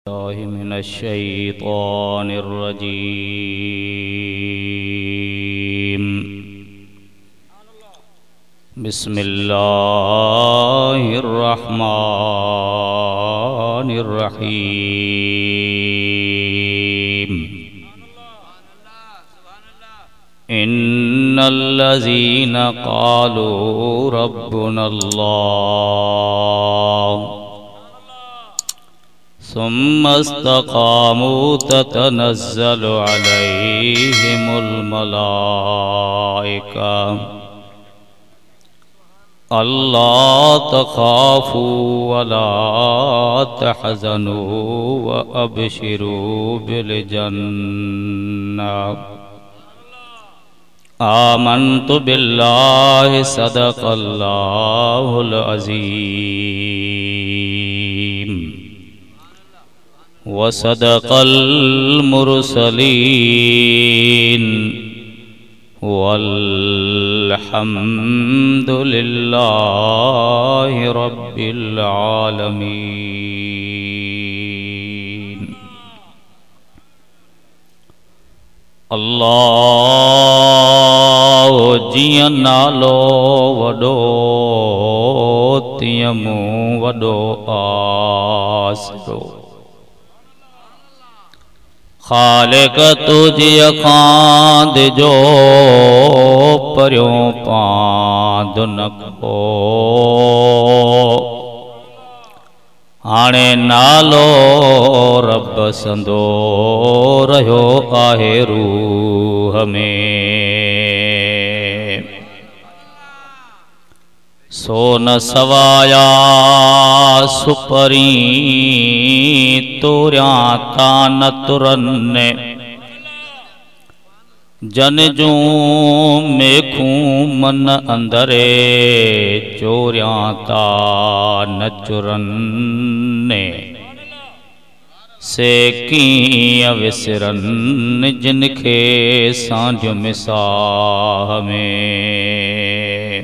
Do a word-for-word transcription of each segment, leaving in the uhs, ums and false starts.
मिनश्शैतानिर्रजीम। बिस्मिल्लाहिर्रहमानिर्रहीम। इन्नल्लज़ीना क़ालू रब्बुनल्लाह सुम्मा इस्तक़ामू ततनज़्ज़लु अलैहिमुल मलाइका अल्ला तख़ाफ़ू वला तहज़नू व अबशिरू बिल जन्नह। आमन्तु बिल्लाहि सदक़ल्लाहुल अज़ीम व सदक़ल मुरसलीन वल्हम्दुलिल्लाहि रब्बिल आलमीन। अल्लाह जिया नालो वडो तिया मूं वडो आसरो। खालिक तुझी खांद जो परियों पांद न को हाणे नालो रब संदो रहियो आहे रूह में। सोन सवाया सुपरी तोरिया तान तुरन्ने जन जूं मेखूं मन अंदरे चोरिया तान चुरन्ने से कीअं विसरन जिनखे सांझ मिसाह में।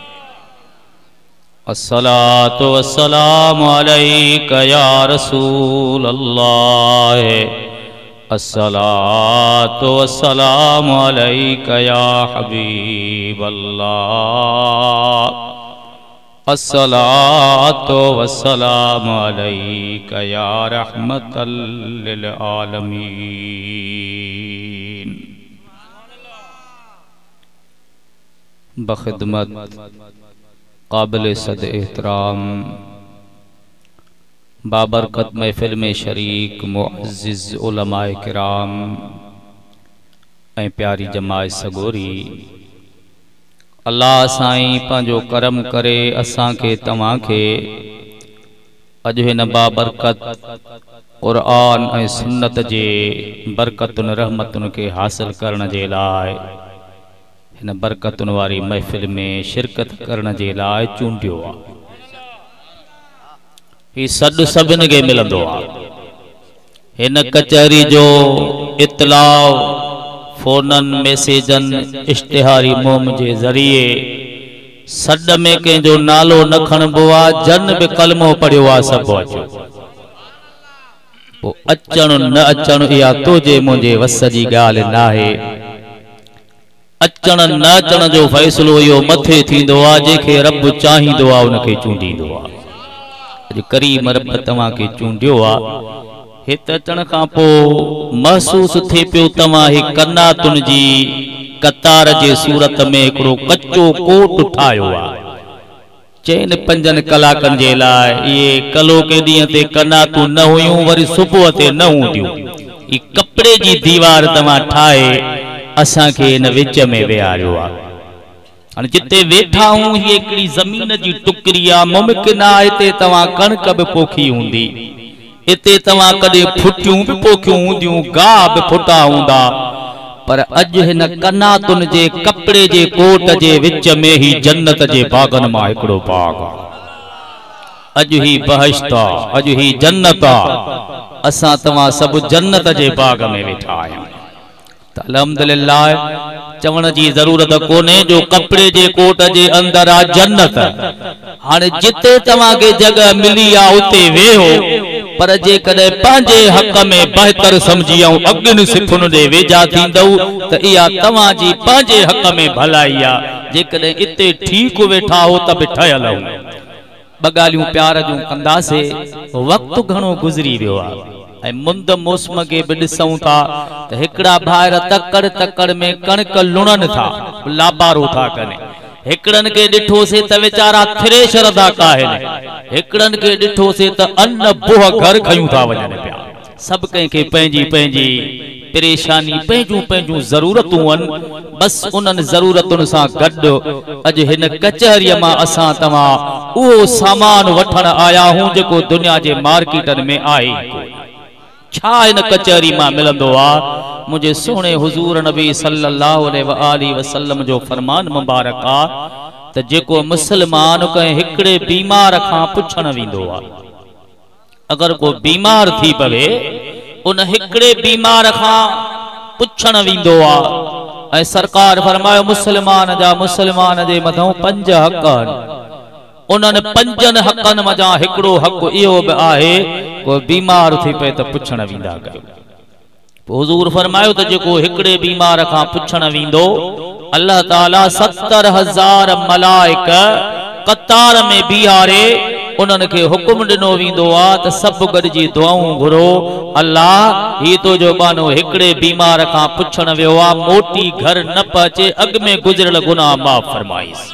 अस्सलातु वस्सलामु अलैका या रसूल अल्लाह। अस्सलातु वस्सलामु अलैका या हबीब अल्लाह। अस्सलातु वस्सलामु अलैका या रहमतल लिल आलमीन। बखिदमत काबिल सद एहतराम बाबरकत महफिल में शरीक मुअज़्ज़िज़ उलमाए किराम ऐं प्यारी जमात सगोरी, अल्लाह साईं पंहिंजो करम करे असां खे तव्हां खे अॼु हिन बाबरकत क़ुरान ऐं सुन्नत जे बरकतुनि रहमतुनि खे हासिल करण जे लाइ हिन बरकतुनि वारी महफ़िल में शिरकत करण जे लाइ चूंडियो आहे। ही सॾु सभिनि खे मिलंदो आहे। हिन कचहरी जो इतलाउ फ़ोननि मैसेजनि इश्तिहारी मुहिम जे ज़रिए सॾ में कंहिंजो नालो न खणबो आहे, जन बि कलमो पढ़ियो आहे, सभु अचो। पोइ अचणु न अचणु इहा तुंहिंजे मुंहिंजे वस जी ॻाल्हि न आहे। अचण न अचण जो फ़ैसिलो इहो मथे थींदो आहे, जंहिंखे रब चाहींदो आहे उनखे चूंडींदो आहे। अॼु करीम रब तव्हां खे चूंडियो आहे। हिते अचण खां पोइ महसूस थिए पियो तव्हां ही कन्नातुनि जी कतार जे सूरत में हिकिड़ो कचो कोट ठाहियो आहे। चइनि पंजनि कलाकनि जे लाइ इहे कलो के ॾींहं ते कन्नातूं न हुयूं, वरी सुबुह ते न हूंदियूं। ही कपिड़े जी दीवार तव्हां ठाहे असां खे इन विच में विहारियो आहे। हाणे जिते वेठा हूं हीअ हिकिड़ी ज़मीन जी टुकड़ी आहे। मुमकिन आहे हिते तव्हां कणक बि पोखी हूंदी, हिते तव्हां कॾहिं फुटियूं बि पोखियूं हूंदियूं, गाह बि फुटा हूंदा, पर अॼु हिन कन्नातुनि जे कपिड़े जे कोट जे विच में ही जन्नत जे बागनि मां हिकिड़ो बाग आहे। अॼु ही बहिश्त आहे, अॼु ही जन्नत आहे। असां तव्हां सभु जन्नत जे बाग में वेठा आहियूं। अल्हम्दुलिल्लाह चवण की जरूरत कोने जो कपड़े जे कोट जे अंदर आ जन्नत। हाने जिते तवा के जगह मिली आ उते वेहो पर जे कदे पांजे हक में बेहतर समझी ऐं अगन सिफुन दे वेजा थींदौ त इया तवा जी पांजे हक में भलाई आ। जे कदे इते ठीक वेठा हो त बि ठयल हो। बगालियूं प्यार जूं कंदासे वक्त घणो गुजरी वियो आ ऐं मुंद मौसम के भी ॾिसूं था त हिकड़ा भाइर तकड़ तकड़ में कणक लुणन था लाबारो था कने। हिकड़न के ॾिठोसे त वेचारा थ्रेशर था काहिन। हिकड़न के ॾिठोसे त अन्न बोह घर खयूं था वञन पिया। सब कंहिंखे पंहिंजी पंहिंजी परेशानी पंहिंजूं पंहिंजूं ज़रूरतूं आहिनि। बस उन्हनि ज़रूरतुनि सां गॾु अॼु हिन कचहरीअ मां असां तव्हां उहो सामान वठण आया हूं जेको दुनिया जे मार्केटनि में आहे। छा इन कचहरी मां मिलंदो आ? मुझे सोने हुजूर नबी सल्लल्लाहु अलैहि वसल्लम जो फरमान मुबारक आ त जेको मुसलमान कंहिं हिकड़े बीमार खां पुछण वेंदो आ, अगर को बीमार थी पवे उन हिकड़े बीमार खां पुछण वेंदो आ ऐं सरकार फरमायो मुसलमान जा मुसलमान जे मथां पंज हक आहिनि। उन्हनि पंजन हकनि मजा हिकड़ो हक इहो बि आहे को बीमार थी पए त पुछण वेंदा कयो। हुजूर फरमायो त जेको हिकड़े बीमार खां पुछण वेंदो अल्लाह ताला सत्तर हज़ार मलाइक कतार में बीहारे उन्हनि खे हुकुम ॾिनो वेंदो आ त सभु गॾिजी दुआऊं घुरो। अल्लाह ही तो जो बानो हिकड़े बीमार खां पुछण वियो आ मोटी घर न पचे अॻ में गुज़रियल गुनाह माफ़ फरमाइस।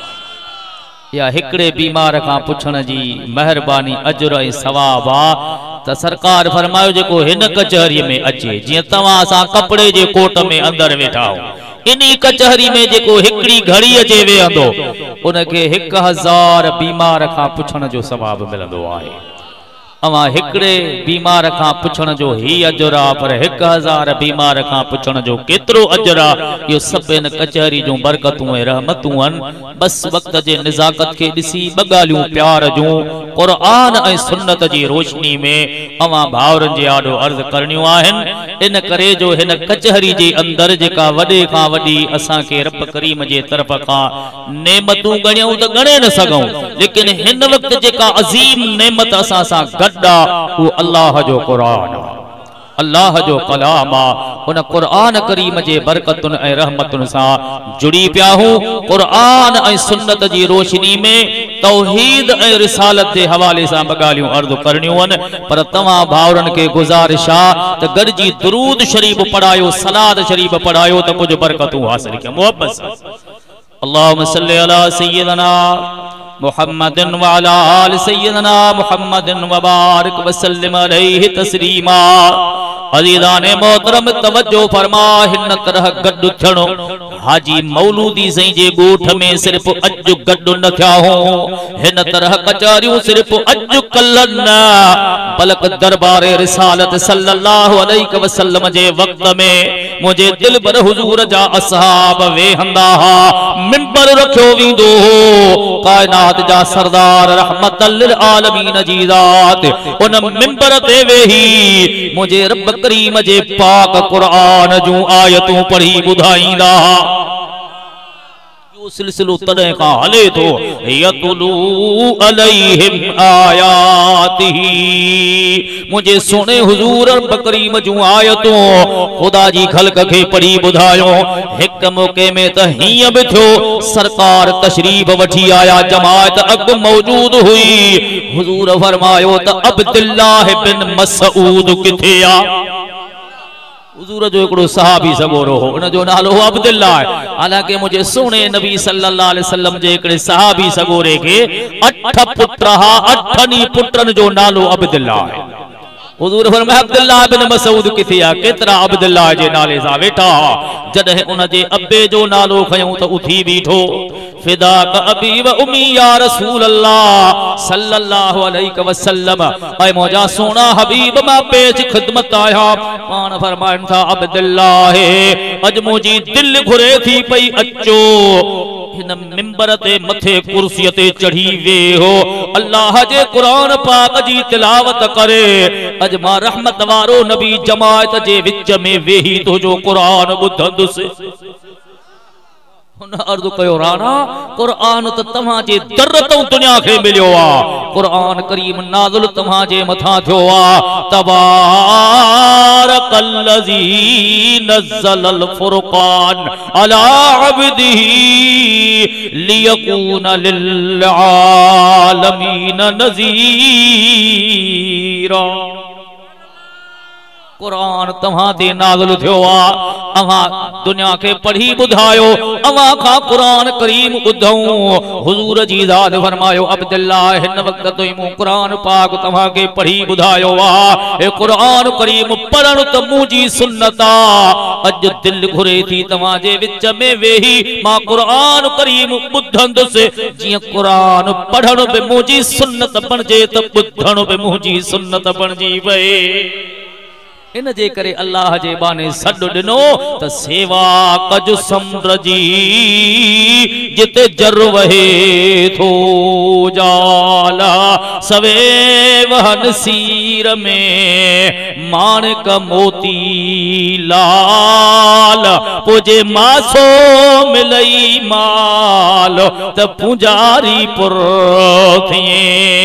या हिकड़े बीमार खां पुछण जी मेहरबानी अजर ऐं सवाब आ त सरकार फरमायो जेको हिन कचहरीअ में अचे जीअं तव्हां असां कपड़े जे कोट में अंदर वेठा हो इन्ही कचहरी में जेको हिकड़ी घड़ी अचे वेहंदो उनके हिक हजार बीमार खां पुछण जो सवाब मिलंदो आहे। अवा हिकड़े बीमार खां पुछण जो ही अजर आ पर हिक हजार बीमार खां पुछण जो केतरो अजर आ यो सब इन कचहरी जो बरकतूं ऐं रहमतूं आहिनि। बस वक्त जे निजाकत के ॾिसी बगालियूं प्यार जूं कुरान ऐं सुन्नत जी रोशनी में अवा भावरन जे आडो अर्ज करनियूं आहिनि। इन करे जो हिन कचहरी जे अंदर जेका वडे खां वडी असां के रब करीम जे तरफ खां नेमतूं गणियूं त गणे न सघूं, लेकिन हिन वक्त जेका अजीम नेमत असां सां गड्डा वो अल्लाह जो कुरान अल्लाह जो कलाम आ। उन कुरान करीम जे बरकतुन ऐं रहमतुन सां जुड़ी पिया हूं। कुरान ऐं सुन्नत जी रोशनी में तौहीद ऐं रिसालत जे हवाले सां बगालियूं अर्ज करनियूं आहिनि। पर तव्हां भाउरन के गुज़ारिश आ त गॾिजी दुरूद शरीफ पढ़ायो सलाद शरीफ पढ़ायो त कुछ बरकतूं हासिल कयो। मोहब्बत सां अल्लाहुम्मा सल्ली अला सय्यदना मुहम्मदिन व अला आलि सय्यदना मुहम्मदिन व बारिक व सल्लिम अलैहि तस्लीमा। अज़ीज़ाने मोहतरम तवज्जो फरमा हिन तरह गड्डु थियणो हाजी मौलूदी सही जे गोठ में सिर्फ अॼु गड्डु न थिया हो। हिन तरह कचहरियूं सिर्फ अॼु कल्ह न बल्कि दरबारे रिसालत सल्लल्लाहु अलैहि वसल्लम जे वक्त में मुझे दिल पर हुजूर जा असहाब वेहंदा हा मिंबर रखियो वेंदो हो। कायनात जा सरदार रहमतल लिल आलमीन जी ज़ात उन मिंबर ते वेही मुझे रब करीम जे पाक कुरान जूं आयतूं पढ़ी ॿुधाईंदा। सिलसिलो तॾहिं खां हले थो यतलू अलैहिम आयातिही मुझे सुने हुजूर रब करीम जूं आयतूं खुदा जी खल्क खे पढ़ी ॿुधायो। हिक मौके में त हीअं बि थियो सरकार तशरीफ वठी आया जमात अॻु मौजूद हुई। हुजूर फरमायो त अब्दुल्लाह बिन मसऊद किथे आ? हुजूर जो एकड़ो सहाबी सगोरो हो उन जो नालो अब्दुल्लाह है। हालांकि मुझे सोने नबी सल्लल्लाहु अलैहि वसल्लम जे एकड़े सहाबी सगोरे के अठ पुत्र हा अठनी पुत्रन जो नालो अब्दुल्लाह है। हुजूर फरमाया अब्दुल्लाह बिन मसऊद किथे आ? केतरा अब्दुल्लाह जे नाले सां वेठा जॾहिं उन जे अब्बे जो नालो खयूं त उथी बीठो फिदा का अबी व उम्मी या रसूल अल्लाह सल्लल्लाहु अलैहि वसल्लम ऐ मौजा सोना हबीब मां पेश खिदमत आया। पान फरमाइन था अब्दुल्लाह अज मुजी दिल घुरे थी पई अचो हिन मिंबर ते मथे कुर्सी ते चढ़ी वे हो अल्लाह जे कुरान पाक जी तिलावत करे। अज मां रहमत वारो नबी जमात जे विच में वेही तो जो कुरान ॿुधंदुसि। उन अर्ज़ कयो राणा कुरान त तव्हां जे दर तों दुनिया खे मिलियो आ कुरान करीम नाज़िल तव्हां जे मथां थियो आ तबारकल्लज़ी नज़्ज़लल फ़ुरक़ान अला अब्दिही लियकून लिल आलमीन नज़ीरा कुरान तव्हां ते नाज़िल थियो आ अवां दुनिया के पढ़ी बुधायो अवां का कुरान करीम ॿुधऊं हुजूर जी ज़ात फरमायो अब्दुल्ला हिन वक्त तो ही कुरान पाक तव्हां के पढ़ी बुधायो आ ए कुरान करीम पढ़ण त मुजी सुन्नत आ अज दिल घुरे थी तव्हां जे विच में वेही मां कुरान करीम ॿुधंदुसि जीअं कुरान पढ़ण बि मुजी सुन्नत बणजे त ॿुधण बि मुजी सुन्नत बणजी वए इन जे करे अल्लाह जे बाने सॾु ॾिनो त सेवा कज समुंड जी जिते जर वहे थो जाला सवे वहन सीर में माणिक मोती लाल पोजे मासो मिलई माल त पुजारी पुर थिए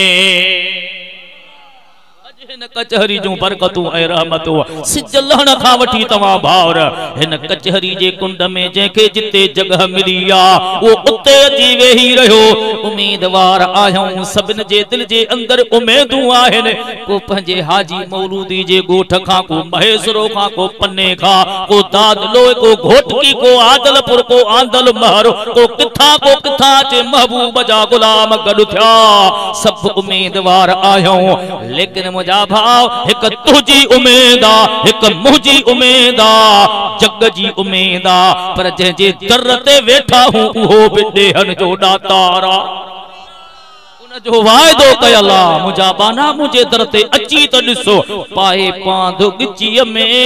कचहरी जो बरकतू ऐ रहमतू सिज लहण खा वठी तवा भावर हिन कचहरी जे कुंड में जेके जिते जगह मिली आ वो उते अची वेही रहो उम्मीदवार आयूं सबिन जे दिल जे अंदर उम्मीदूं आहिन को पंजे हाजी मौलूदी जे गोठ खां को महेसरो खां को पन्ने खां को दादलो को घोटकी को आदलपुर को आंदल महर को किथा को किथा चे महबूब जा गुलाम गड थिया सब उम्मीदवार आयूं लेकिन मुजा भाव एक तुझी उम्मीद आ एक मुझी उम्मीद आ जग जी उम्मीद आ पर जे दर ते वेठा हूं उहो बि ॾेहन जो ॾातारा उन जो वाइदो कयला मुंहिंजा बाना मुंहिंजे दर ते अची त ॾिसो पाए पांध गिचीअ में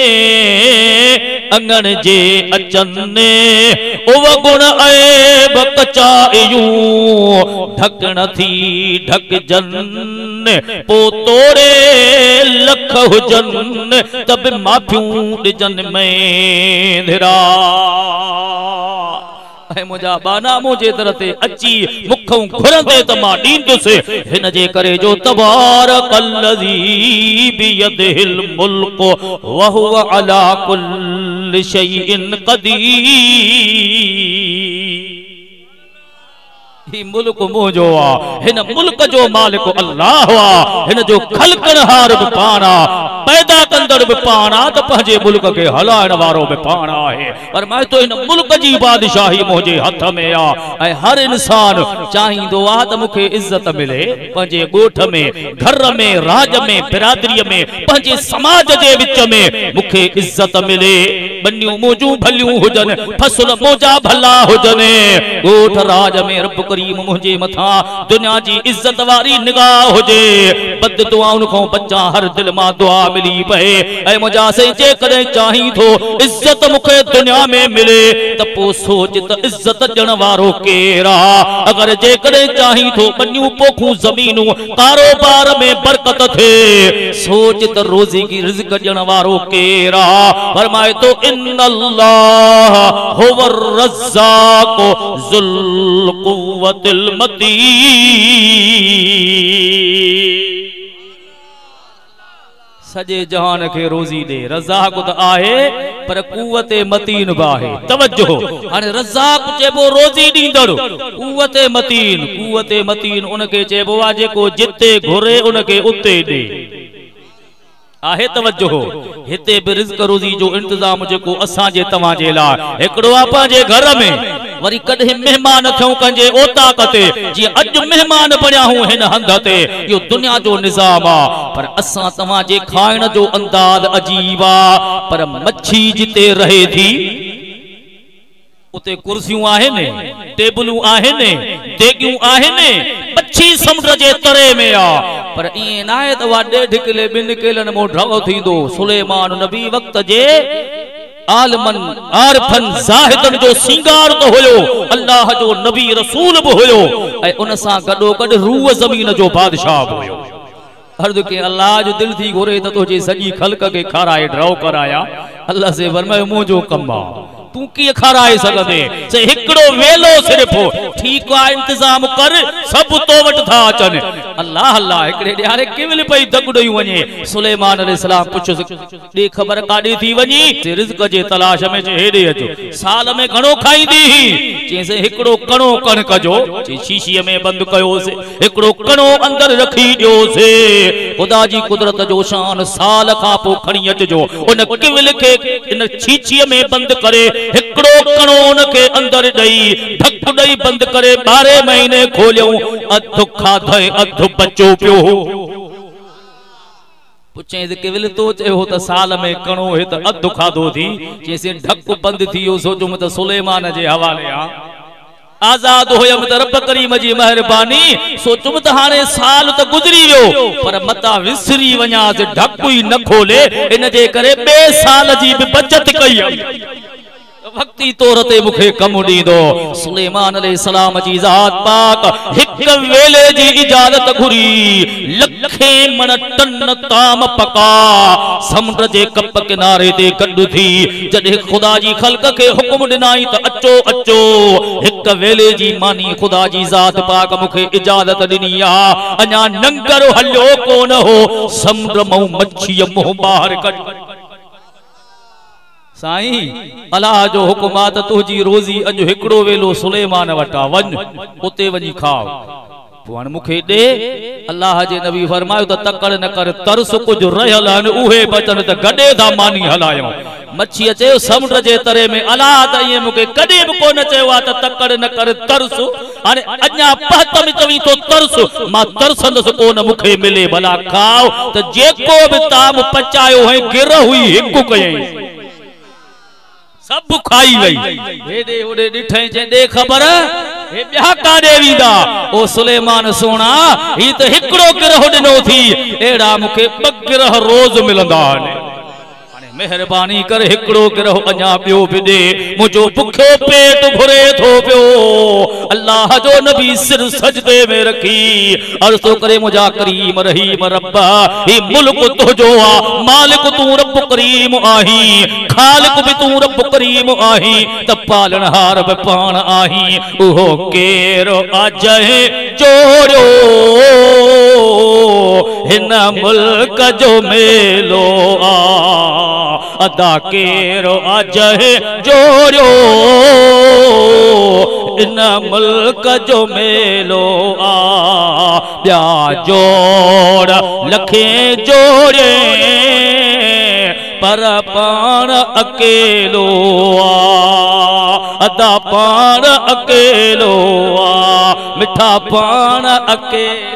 अंगण जे अचने उव गुण ऐब कचायूं ढकण थी ढक जन पो तोड़े लख हुजन तब माफियूं ॾिजन में धिरा मुझा बाना मुझे दर ते अची मुखों घुरंदे त मां ॾींदुसि हिन जे करे जो तबारकल्लज़ी बियदिहिल मुल्क व हुव अला कुल्लि शैइन क़दीर ही मुल्क मोजो आ हिन मुल्क जो मालिक अल्लाह आ हिन जो खलकनहार भी पाना पैदा कंदड़ भी पाना तो पंहिंजे मुल्क के हलाइण वारो भी पाना है पर मैं तो इन मुल्क जी बादशाही मुझे हथ में आ ऐं हर इंसान चाहींदो आ त मुखे इज्जत मिले पंहिंजे गोठ में घर में राज में बिरादरी में पंहिंजे समाज जे विच में मुखे इज्जत मिले बन्नियूं मोजूं भलियूं हुजन फसल मोजा भला हुजन गोठ राज में रब करीम मुझे मथा दुनिया जी इज्जत वारी निगाह हुजे बद दुआउन को बच्चा हर दिल मा दुआ मिली पए ऐ मुजा से जे करे चाही थो इज्जत मुखे दुनिया में मिले त पो सोच त इज्जत जण वारो केरा अगर जे करे चाही थो बन्नियूं पोखू जमीनू कारोबार में बरकत थे सोच त रोजी की रिज़्क जण वारो केरा फरमाए तो इन्नल्लाह हुवर रज़्ज़ाक़ ज़ुल कुव्वतिल मतीन सजे जहान के रोजी दे रज़ाक त आहे पर कुव्वते मतीन बि आहे तवज्जो हाणे रज़ाक चेबो रोजी ॾींदड़ कुव्वते मतीन कुव्वते मतीन उनके चेबो आहे जेको जिते घुरे उनके उते ॾे आहे तवज्जो हिते बि रिज़्क रोज़ी जो इंतजाम जेको असां जे तव्हां जे लाइ हिकिड़ो आहे पंहिंजे घर में वरी कॾहिं मेहमान थियूं कंहिंजे ओताक ते जीअं अॼु मेहमान बणिया हूं हिन हंध ते इहो दुनिया जो निज़ाम आहे पर असां तव्हां जे खाइण जो अंदाज़ अजीब आहे पर मच्छी जिते रहे थी उते कुर्सियूं आहिनि टेबलूं आहिनि देगियूं आहिनि मच्छी समुंड जे तरे में आ पर ईअं न आहे त उहा ॾेढ किले ॿिनि किलनि मां ढो थींदो सुलेमान नबी वक़्त जे आलमन आरफन ज़ाहिदन जो सिंगार तो हुयो अल्लाह जो नबी रसूल भी हुयो ऐं उन सां गॾो गॾु रूह ज़मीन जो बादशाह भी हुयो अर्ज़ के अल्लाह जो दिल थी घुरे त तुंहिंजी सॼी ख़ल्क़ खे खाराए ड्राउ कराया अल्लाह से फरमायो मुंहिंजो कमु आहे तू की खाराए सके से हिकड़ो वेलो सिर्फ ठीक आ इंतजाम कर सब तो वट था अचन अल्लाह अल्लाह एकड़े ॾियारे केवल पई दगड़ई वने सुलेमान अलैहिस्सलाम पुछो ॾे ख़बर काॾे थी वनी रिज़्क़ जे तलाश में जे हेॾे अचो साल में घणो खाईंदी चेसे हिकड़ो कणो कणक जो शीशी में बंद कयोसे हिकड़ो कणो अंदर रखी ॾियोसे खुदा जी कुदरत जो शान साल खां पोइ खणी अचजो उन केवल के इन शीशी में बंद करे हिकड़ो कणो उन के अंदर ॾई ढक ॾई बंद करे बारह महीने खोलियो अधु खाधे अधु बचो पियो पुछे केवल तो चयो त साल में कणो हे त अधु खाधो थी चेसे ढक बंद थी यो सोचो मत सुलेमान जे हवाले आ आजाद होयम त रब करीम जी मेहरबानी सोचुम त हाने साल त गुजरी वियो पर मता विसरी वञा से ढक ही न खोले इन जे करे बे साल जी भी बचत कई वक्ती तौर ते मुखे कम दीदो सुलेमान अलैहिस्सलाम जी जात पाक हिक वेले जी इजाजत घुरी लखे मन टन ताम पका समुंड जे कप किनारे ते गड्ड थी जडे खुदा जी खल्क के हुक्म दिनाई त अचो अचो हिक वेले जी मानी खुदा जी जात पाक मुखे इजाजत दिनी आ अञा नंगर हलियो कोन हो समुंड मऊ मच्छी मुंह बाहर कढ साईं अल्लाह जो हुकुमात तुझी रोजी अज हिकड़ो वेलो सुलेमान वटा वन उते वनी खाओ पुआन मुखे दे अल्लाह जे नबी फरमायो त तकड़ न कर तरस कुछ रहल न उहे बचन त गडे दा मानी हलायो मच्छी अचे समुंड जे तरे में अल्लाह त ये मुखे कदे भी कोन चयो त तकड़ न कर तरस अने अञा पहत में चवी तो तरस मा तरसंदस कोन मुखे मिले भला खाओ त जेको भी ताम पचायो है गिर हुई हिकु कयई सब खाई वई हेडे ओडे डिठे जे खबर हे ब्या काडे वींदा ओ सुलेमान सोना ही त हिकड़ो गिरह ॾिनो थी एड़ा मुखे ब गिरह रोज मिलंदा ने मेहरबानी कर हिकड़ो गिरह अञा पियो भी दे मुझो भुखो पेट भरे थो पियो अल्लाह जो नबी सिर सजदे में रखी अर्ज़ तो करे मुझा करीम रहीम रब्बा ही मुल्क तुझो आ मालिक तू रब करीम आही खालिक भी तू रब करीम आही त पालनहार भी पाण आही उहो केर अजहे जोड़ो हिन मुल्क जो मेलो आ अदा केरो अज जोड़ो इन मुल्क जो मेलो आ ब्या जोड़ लखे जोड़े पर पाण अकेलो आ अदा पाण अकेलो आ मिठा पाण अकेलो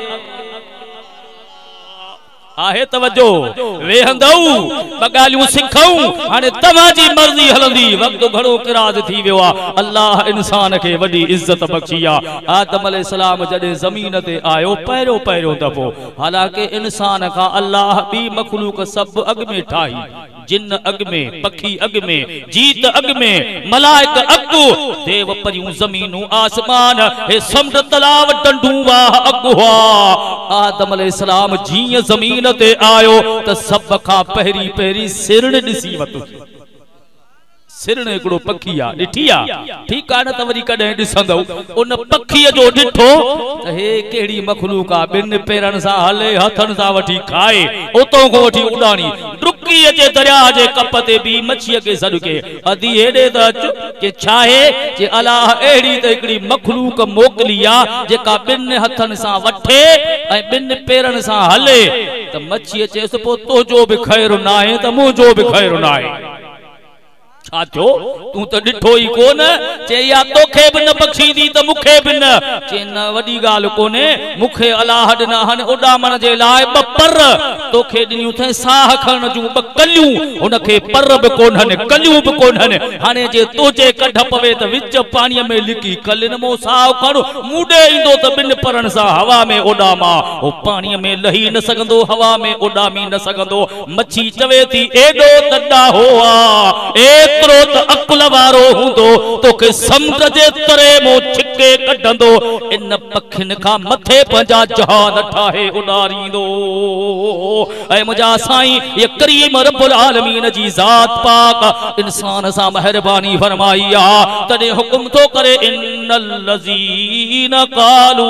आहे तवज्जो वेहंदऊ बगालियूं सिखऊं हाने तवाजी मर्जी हलंदी वक्त घणो किराज थी वियो आ अल्लाह इंसान के वडी इज्जत बख्शी आ आदम अलैहिस्सलाम जडे जमीन ते आयो पहिरो पहिरो दफो हालांकि इंसान का अल्लाह बी मखलूक सब अग में ठाही जिन अग में पखी अग में जीत अग में मलाइक अग देव परियूं जमीनूं आसमान हे समुंड तलाव डंडू वाह अग हुआ आदम अलैहिस्सलाम जीअं जमीन ते आयो त सब खां पहिरी पहिरी सिरण ॾिसी वतो सिरण एकड़ो पखी आ ॾिठी आ ठीक आ न त वरी कॾहिं ॾिसंदो उन पखीअ जो ॾिठो त हे कहिड़ी मखलूक आ ॿिन पेरनि सां हले हथनि सां वठी खाए उतो खां वठी उॾाणी डुकी अचे दरिया जे कप ते बि मच्छीअ खे सॾु के अधी हेॾे त अच के छाहे जे अलाह अहिड़ी त हिकिड़ी मखलूक मोकिली आ जेका ॿिन हथनि सां वठे ऐं ॿिन पेरनि सां हले त मच्छीअ चएसि पोइ तुंहिंजो बि ख़ैरु नाहे त मुंहिंजो बि ख़ैरु नाहे छा थियो तू तो डिठो ही कोन चे या तोखे भी न बख्शींदी त मुखे भी न चे न वडी गाल कोने मुखे अलाह ॾिना हन उॾामण जे लाइ ब पर तोखे ॾिनियूं थे साह खणण जूं ब कलियूं हुनखे पर भी कोन्हनि कलियूं भी कोन्हनि हाणे जे तोजे कढ पवे त विच पाणीअ में लिकी कलिन मो साह खण मूडे ईंदो त ॿिन परनि सां हवा में उॾामा हो पाणीअ में लही न सघंदो हवा में उॾामी न सघंदो मच्छी चवे थी एॾो तॾा हो आ ए एकरो त अकुल वारो हूंदो तोखे समुंड जे तरे मो छिके कढंदो इन पखिन खां मथे पंहिंजा जहान ठाहे उॾारींदो। ऐं मुंहिंजा साईं ये करीम रब्बुल आलमीन जी ज़ात पाक इंसान सां मेहरबानी फरमाई आ तॾहिं हुकुम थो करे इन्नल लज़ीन क़ालू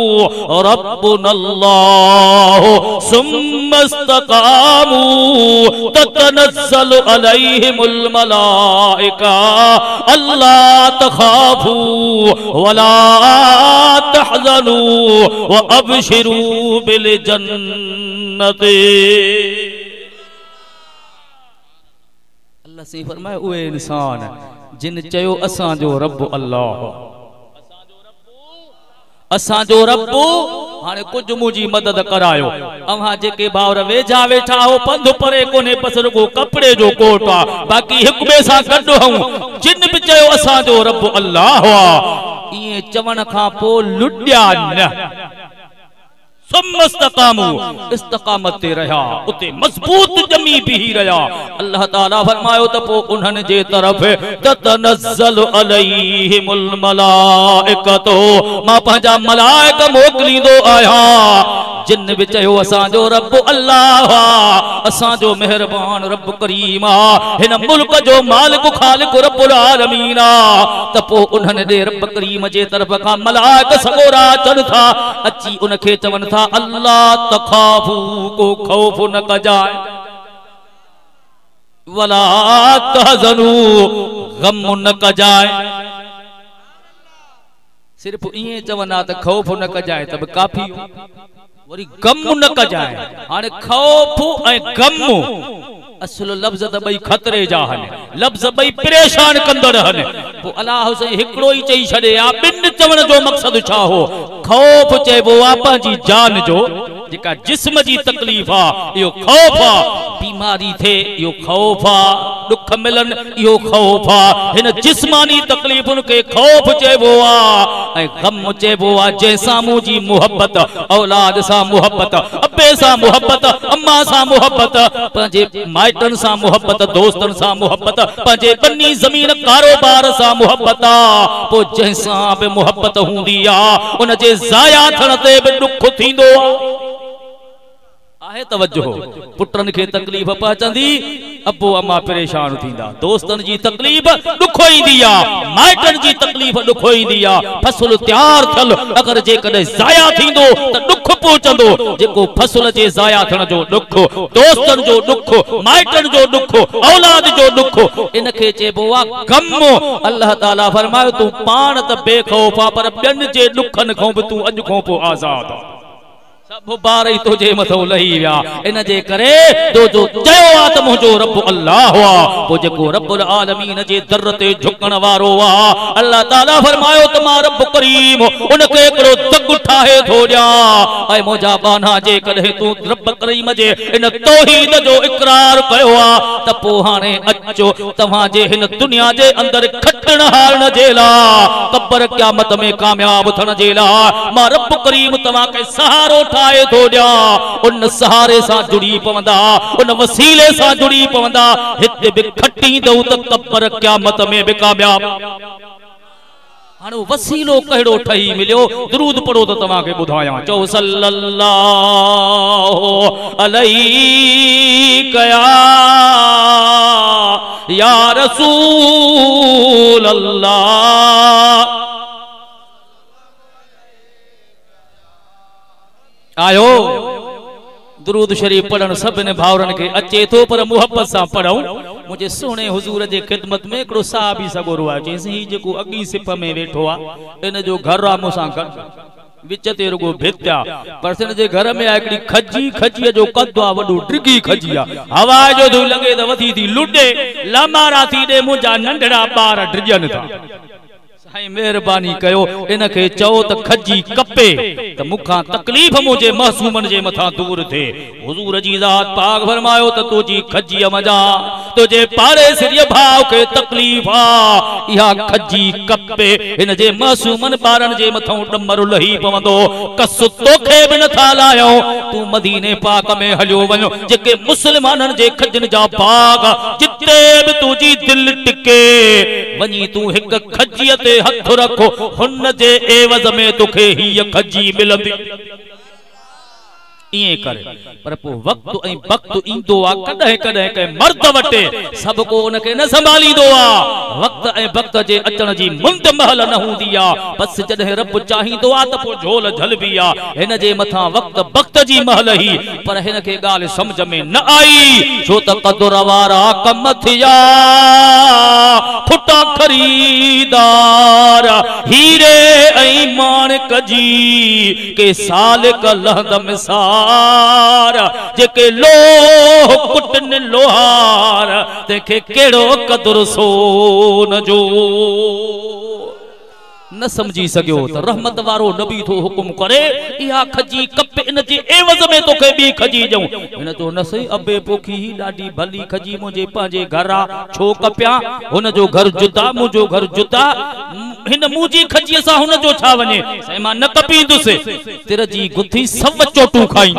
रब्बुनल्लाहु सुम्मा इस्तक़ामू ततनज़्ज़लु अलैहिमुल मलाइका अल्ला तख़ाफू वला तहज़नू व अबशिरू बिल जन्नति। अल्लाह से फरमाए उहे इंसान जिन चयो असांजो रब अल्लाह असांजो रब्बु हाणे कुछ मुंहिंजी मदद करायो। अव्हां जेके भावर वेझा वेठा हो पंध परे कोने बस रुगो कपड़े जो कोट आ बाक़ी हिक ॿिए सां गॾु हूं जिन बि चयो असांजो रब्बु अल्लाह आ इएं चवण खां पोइ लुॾिया न इस्तकामू इस्तकामत ते रहा उते मजबूत जमी बीही रहा। अल्लाह ताला फरमायो त पो उन्हनि जे तरफ ततनज़्ज़लु अलैहिमुल मलाइकतो मां पंहिंजा मलाइक मोकिलींदो आहियां जिन बि चयो असांजो रब अल्लाह असांजो मेहरबान रब करीम आ हिन मुल्क जो मालिक खालिक रब्बुल आलमीन आ त पो उन्हनि दे रब करीम जे तरफ खां मलाइक सगोरा चढ़ था अची उनखे चवनि था अल्लाह तखाफू को खौफ न कजाए वला तहज़नू गम न कजाए। सिर्फ इए चवना त खौफ न कजाए तब काफी वरी गम न कजाए। हाणे खौफ ऐं गम असुल लफ्ज़ त बई खतरे जा हन लफ्ज़ बई परेशान कंदड़ हन पो अल्लाह हुसैन हिकड़ो ही चई छड़े आ बिन चवण जो मकसद छा हो। खौफ चइबो आ पंहिंजी जान जो जेका जिस्म जी तकलीफ आ इहो खौफ आ बीमारी थे इहो खौफ आ दुख मिलन इहो खौफ आ हिन जिस्मानी तकलीफुन के खौफ चइबो आ ऐं गम चइबो आ जंहिंसां मुंहिंजी मोहब्बत औलाद सां मोहब्बत अब्बे सां मोहब्बत अम्मा सां मोहब्बत पंहिंजे माइटन सां मोहब्बत दोस्तन सां मोहब्बत पंहिंजे बन्नी ज़मीन कारोबार सां मोहब्बत आ पो जंहिंसां बि मोहब्बत हूंदी आ उन जे ज़ाया थियण ते बि दुख थींदो आहे। तवज्जो पुटन के तकलीफ पहुचंदी अब्बो अम्मा परेशान थींदा दोस्तन जी तकलीफ दुखो ईंदी आ माइटन जी तकलीफ दुखो ईंदी आ फसल तैयार थियल अगर जे कदे जाया थींदो त दुख पहुचंदो जेको फसल जे जाया थियण जो दुख दोस्तन जो दुख माइटन जो दुख औलाद जो दुख इनके चइबो आ गम। अल्लाह ताला फरमायो तू पाण त बेखौफ आ पर ॿियनि जे दुखन खां बि तू अॼु खां पोइ आज़ाद आ सब बार ही तुझे मथो लही विया इन जे करे तो जो चयो आ त मुंहिंजो रब अल्लाह आ पो जेको रब्बुल आलमीन जे दर ते झुकण वारो आ अल्लाह ताला फरमायो त मां रब करीम उनके एकड़ो दग ठाहे थो ॾियां ऐं मुंहिंजा बाना जे कॾहिं तूं रब करीम जे इन तौहीद जो इकरार कयो आ त पो हाणे अचो तव्हां जे हिन दुनिया जे अंदर खटण हारण जे लाइ कब्र क़यामत में कामयाब थियण जे लाइ मां रब करीम तव्हां के सहारो ठाहे थो ॾियां उन सहारे सां जुड़ी पवंदा उन वसीले सां जुड़ी पवंदा हिते बि खटींदो त कब्र क़यामत में बि कामयाब। हाणे वसीलो कहिड़ो ठही मिलियो दुरूद पढ़ो त तव्हां खे ॿुधायां चओ सल्लल्लाहु अलैहि या रसूल अल्लाह। आयो दुरूद शरीफ पढ़न सभिनी भावरन के अचे तो पर मोहब्बत सां पढ़ूं। मुझे सोने हुजूर जे खिदमत में एकड़ो साहबी सगोरो आ चईसि ही जेको अगी सिप में वेठो आ इन जो घर आ मूंसां गॾु विच ते रुगो भित्या पर सिन जे घर में एकड़ी खजी खजी जो कद आ वडो डिगी खजी आ हवा जो धु लगे त वधी थी लुडे लामारा थी दे मुंजा नंढड़ा बार डिजन था साईं मेहरबानी कयो इनके चओ त खजी कपे त मुखा तकलीफ मुझे मासूमन जे मथा दूर थे हुजूर जी ज़ात पाक फरमायो त तुजी खजी मजा तुझे पारे सिरिय भाव के तकलीफ आ या खजी कपे इन जे मासूमन बारन जे मथों डमर लही पवंदो कस तोखे भी नथा लायो तू मदीने पाक में हलियो वञो जेके मुसलमानन जे खजन जा बाग जिते भी तुझी दिल टिके वनी तू हिक खजीअ ते हथ रखो हुन जे एवज़ में तोखे ही खजी मिलंदी इए करे पर पो वक्त ऐं वक्त इंदो आ कदे कदे के मर्द वटे सब को उनके न संभालींदो आ वक्त ऐं वक्त जे अचण जी मुंद महल न हुंदी आ बस जदे रब चाहींदो आ त पो झोल झलबी आ हिन जे मथा वक्त वक्त जी महल ही पर हिन के गाल समझ में न आई छो त कदर वारा कम थिया फुटा खरीदार हीरे ऐं माणक जी के साल क लहद मिसाल जेके लोह कुटन लोहार देखे केड़ो कदर सोन जो न समझी सकियो त रहमत वारो नबी थो हुकुम करे इहा खजी कप इन जे एवज़ में तोखे बी खजी जऊं इन तो न सही अबे पोखी ॾाढी भली खजी मुझे पांजे घर आ छो कपिया हुन जो घर जुदा मुझो घर जुदा हिन मुजी खजी सा हुन जो छा वने से मां न कपींदुस तिर जी गुथी सब चोटू खाई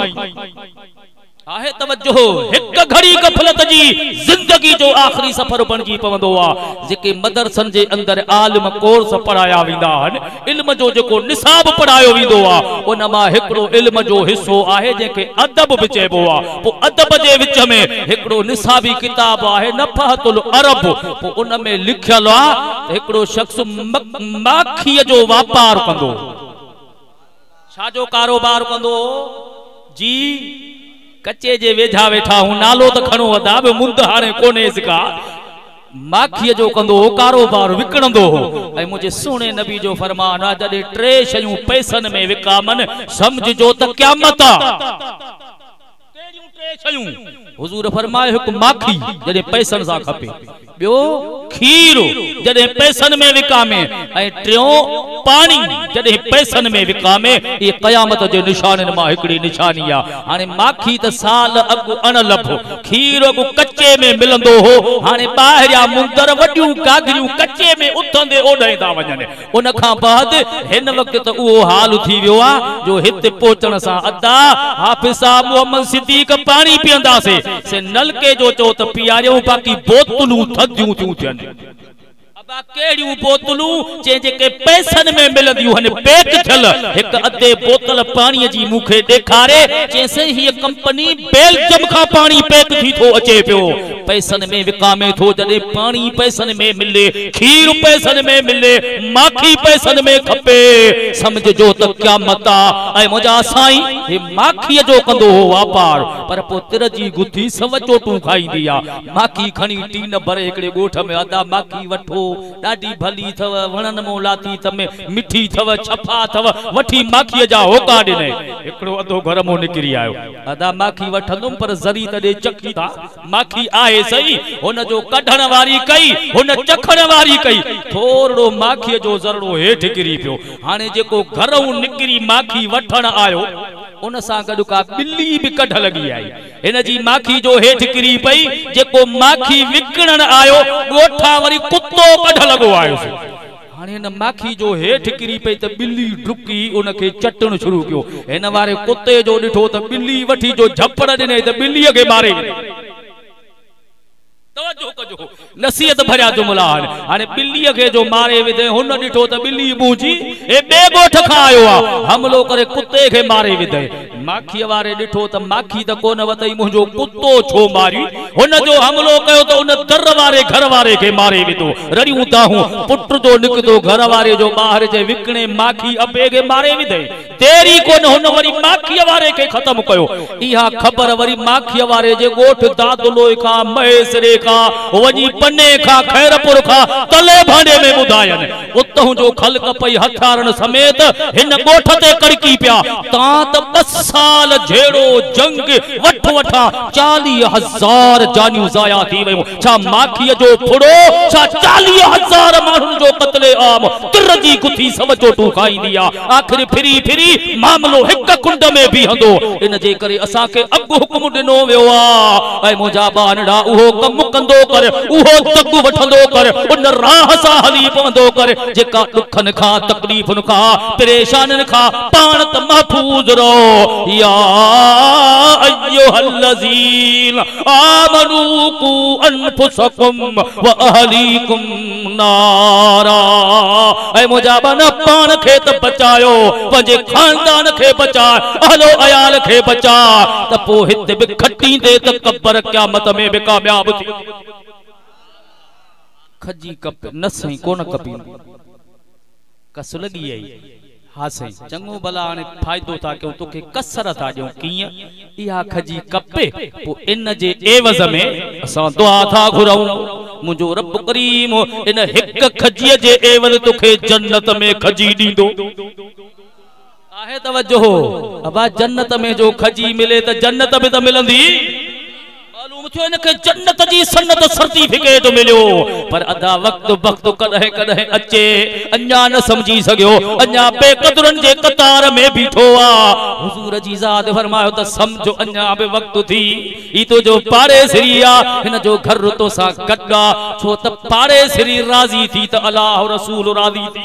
आहे तवज्जो एक घड़ी गफलत जी जिंदगी जो आखिरी सफर बनजी पवंदो आ जेके मदरसन जे अंदर आलिम कोर्स पढ़ाया विंदा हन इल्म जो जो निसाब पढ़ायो विंदो आ उन मा हिकड़ो इल्म जो हिस्सो आहे जेके अदब भी चेबो आ पो अदब जे विच में हिकड़ो निसाबी किताब आहे नफहतुल अरब पो उन में लिखियल आ हिकड़ो शख्स माखी जो व्यापार कंदो छा जो कारोबार कंदो जी कच्चे जे वेझा वेठा हूं नालो त खणो अदा बि मुंद हाणे कोने सिका माखीअ जो कंदो कारोबार विकणंदो हो ऐं मुझे सुणे नबी जो फरमान आ जॾहिं टे शयूं पैसनि में विकामन समझजो त क़यामत आ कहिड़ियूं टे शयूं हुजूर फरमाए हिकु माखी जॾहिं पैसनि सां खपे ॿियो खीर जॾहिं पैसनि में विकामे ऐं टियों पानी जॾहिं पैसनि में विकामे ये क़यामत जे निशाननि मां हिकड़ी निशानी आ हाणे माखी त साल अॻु अण लभो खीर अॻु कच्चे में मिलंदो हो हाणे ॿाहिरियां मुंदर वॾियूं कागरियूं कच्चे में उथंदे ओॾे था वञनि उन खां बाद हिन वक़्त त उहो हाल थी वियो आ जो हिते पहुचण सां अदा हाफ़िज़ साहब मोहम्मद सिद्दीक़ पानी पीअंदासे से नलके जो चो त पीआरियो बाक़ी बोतलूं थदियूं थियूं थियनि अब केड़ियूं बोतलूं जे जेके पैसनि में मिलंदियूं हन पैक थियल हिक अधे बोतल पानी जी मुखे ॾेखारे जैसे ही कंपनी बेल्जियम खां पानी पैक थी थो अचे पियो पैसनि में विकामे थो जॾहिं पानी पैसनि में मिले खीर पैसनि में मिले माखी पैसनि में खपे समझजो त क़यामत आ ऐं मुंहिंजा साईं हे माखीअ जो कंदो हो वापार पर पोइ तिर जी गुथी सव चोटूं खाईंदी आ माखी खणी टीन भरे हिकिड़े ॻोठ में अदा माखी वठो ॾाढी भली थव वणन मो लाती तमे मिठी थव छफा थव वठी माखीअ जा होका ॾिने हिकिड़ो अधो घर मो निकिरी आयो अदा माखी वठंदुमि पर ज़री तॾे चखी था माखी आहे सही हुन जो कढण वारी कई हुन चखण वारी कई थोरो माखीअ जो ज़रड़ो हेठि किरी पियो हाणे जेको घरऊं निकिरी माखी वठण आयो उन सां गॾु का बिल्ली भी कढ लगी आई इन जी माखी जो हेठि किरी पई जेको माखी विकणण आयो ॻोठा वरी कुत्तो कढ लगो आयो हाणे न माखी जो हेठि किरी पई त बिल्ली डुकी उनखे चटण शुरू कयो हिन वारे कुत्ते जो ॾिठो त बिल्ली वठी जो झपड़ ॾिने त बिल्लीअ खे मारे तवज्जो कजो नसीहत भरिया जुमला हाणे बिल्लीअ खे जो मारे विधे हुन ॾिठो त बिल्ली बूझी ए ॿिए ॻोठ खां आयो आहे हमलो करे कुत्ते खे मारे विधे माखीअ वारे ॾिठो त माखी त कोन वतई मुंहिंजो कुत्तो छो मारी हुन जो हमलो कयो त उन दर वारे घर वारे खे मारे विधो रड़ियूं ताहूं पुट जो निकितो घर वारे जो ॿाहिरि जे विकणे माखी अबे खे मारे विधे तेरी कोन हुन वरी माखीअ वारे खे ख़त्म कयो इहा ख़बर वरी माखीअ वारे जे ॻोठ दादलोय खां महेसरे खां वनी पन्ने खां खैरपुर खां तले भांडे में ॿुधायनि उतों जो खलक पई हथियारन समेत हिन ॻोठ ते कड़की पिया ता त बस साल झेड़ो जंग वठ वठा चालीह हजार हज़ार जानियूं ज़ाया थी वयूं छा माखीअ जो फुड़ो छा चालीह हज़ार माण्हुनि जो क़त्ले आम तिर जी गुथी समझो तू खाईंदी आ आखिर फिरी फिरी मामलो हिक कुंड में बीहंदो इन जे करे असां के अॻु हुकुम ॾिनो वियो आ ऐं मुंहिंजा बानड़ा उहो कम कंदो कर उहो तग वठंदो कर उन राह सां हली पवंदो कर जेका दुखन खां तकलीफ़ुन खां परेशानिन खां पाण त महफूज रहो या अय्युहल्लज़ीन आमनू कू अनफुसकुम व अहलीकुम नारा ऐ मुंहिंजा बन पाण खे त बचायो पंहिंजे खानदान खे बचा अहलो अयाल खे बचा त पोइ हिते बि खटींदे त कब्र क़यामत में बि कामयाब थी खजी कप न सही कोन कपी कस लगी आई हा सही चंगो भला हाणे फ़ाइदो था कयूं तोखे कसर था ॾियूं कीअं इहा खजी कपे पोइ इन जे एवज़ में असां दुआ था घुरऊं मुंहिंजो रब करीम इन हिक खजीअ जे एवज़ तोखे जन्नत में खजी ॾींदो आहे तवज्जो अबा जन्नत में जो खजी मिले त जन्नत में त मिलंदी मालूम थियो इनखे जन्नत जी सन्नत सर्टिफिकेट मिलियो पर अदा वक्त वक्त कदे कदे अचे अन्या न समझी सघियो अन्या बेकदरन जे कतार में बीठो आ हुजूर जी ज़ात फरमायो त समझो अन्या बे वक्त थी ई तो जो पाड़े सिरी आ हिन जो घर तो सा गड्डा छो त पाड़े सिरी राजी थी त अल्लाह रसूल राजी थी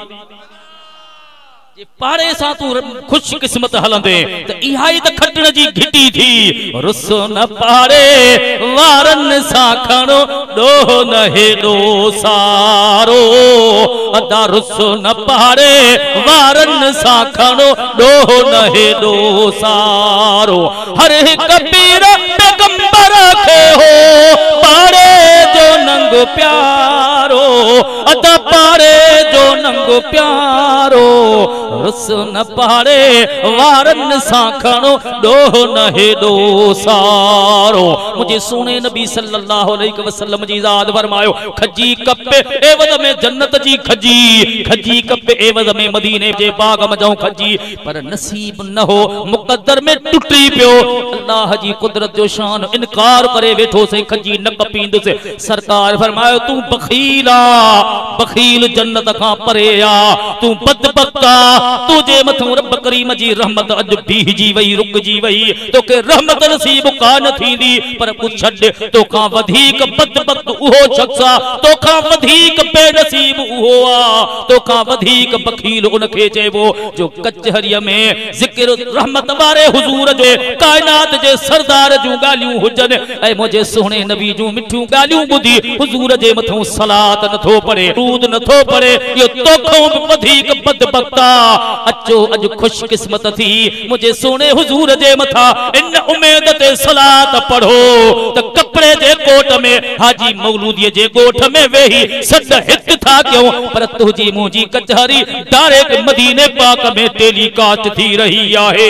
जे पाड़े सा तू खुश किस्मत हलंदे त इहा ई त खटण जी घिटी थी रुसो न पाड़े वारन सा खणो डोह न हेडो सारो अदा रुसो न पाड़े वारन सा खणो डोह न हेडो सारो हर हिक पीर पैगंबर खे हो पाड़े जो नंग प्यारो अदा पाड़े जो नंग प्यारो रुस न पाड़े वारन सा खणो डोह न हेडो सारो मुझे सोने नबी सल्लल्लाहु अलैहि वसल्लम जी ज़ात फरमायो खजी कपे एवज़ में जन्नत जी खजी खजी कपे एवज़ में मदीने जे बाग में जाऊं खजी पर नसीब न हो मुकद्दर में टुटी पियो अल्लाह जी कुदरत जो शान इनकार करे वेठो से खजी न कपींद से सरकार फरमायो तू बखीला बखील जन्नत का परे आ तू बदबख्ता तुझे मथों रब करीम जी रहमत अज बीहजी वई रुकजी वई तोके रहमत नसीब का न थींदी पर कुछ छड तोखा वधीक बदबख्त उहो शख्स आ तोखा वधीक बेनसीब उहो आ तोखा वधीक बखील उनखे चइबो जो कचहरीअ में ज़िक्र रहमत वारे हुजूर जे कायनात जे सरदार जूं ॻाल्हियूं हुजन ऐं मुंहिंजे सुहिणे नबी जूं मिठियूं ॻाल्हियूं ॿुधी हुजूर जे मथों सलात नथो पढ़े दूध नथो पढ़े इहो तोखों बि वधीक बदबख्त अचो अज खुश किस्मत थी मुझे सोने हुजूर जे मथा इन उम्मीद ते सलात पढ़ो त कपड़े जे कोट में हाजी मौलूदी जे गोठ में वेही सद हित था क्यों पर तुझी मुंहिंजी कचहरी डायरेक्ट मदीने पाक में टेलीकास्ट थी रही आहे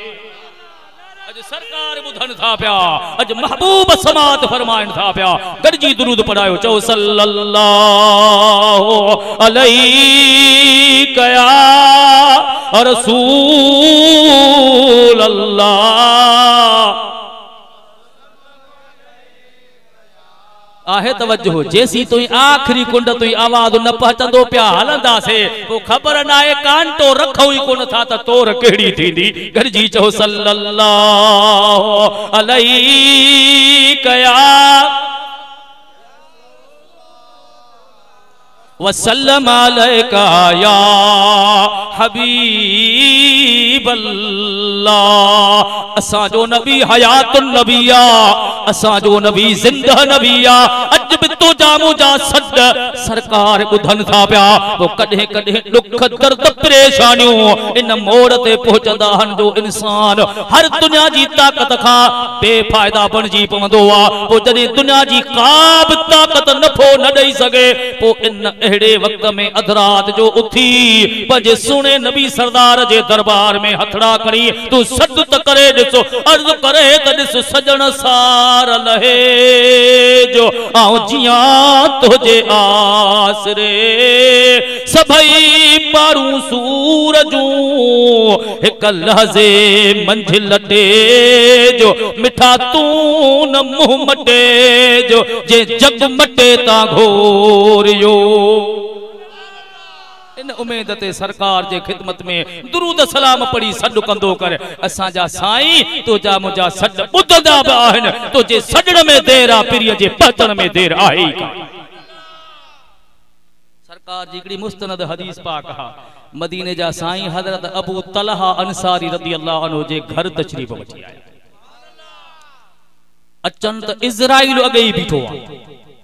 अज सरकार बुधन था पिया अज महबूब समात फरमाइन था पिया गॾिजी दुरूद पढ़ायो चओ सल्लल्लाहु अलैहि कया रसूल अल्लाह आहे तवज्जो जेसी तुई आखिरी कुंड तुई आवाज न पहुचंदो पिया हलंदा से वो खबर ना है कान तो रखो ही कोन था त तोर केड़ी थींदी गरजी चो सल्लल्लाहु अलैहि कया वसल्लम अलैका या हबीब अल्लाह असा जो नबी हयातुन नबिया असा जो नबी जिंदा नबिया अज भी तो जामू जा सद सरकार बुधन था पिया वो कदे कदे दुख दर्द परेशानियों इन मोड़ ते पहुंचदा हन जो इंसान हर दुनिया जी ताकत खा बेफायदा बनजी पवंदो आ वो जदे दुनिया जी का भी ताकत नफो न दई सके पो इन एड़े वक्त में अधरात जो उठी पंजे सुने नबी सरदार जे दरबार में हथड़ा करी तू सद त करे दिसो अर्ज करे त दिस सजन सार लहे जो जो आओ जिया तुझे आसरे सभई पारू सूरजू एक लहजे मंझिल लटे जो मिठा तू न मुंह मटे जो जे जग मटे ता घोरियो। इन उम्मीद ते सरकार जे खिदमत में दुरूद सलाम पढ़ी सॾु कंदो कर असांजा साईं तुझा मुंहिंजा सॾ ॿुधंदा बि आहिनि तुझे सॾण में देर आहे पिरीअ जे पहुचण में देर आहे ई कान। सरकार जी हिकिड़ी मुस्तनद हदीस पाक हा मदीने जा साईं हज़रत अबू तलहा अंसारी रज़ी अल्लाह अन्हु जे घर तशरीफ़ वठी आया। अचन त इज़राइल अॻे ई बीठो आहे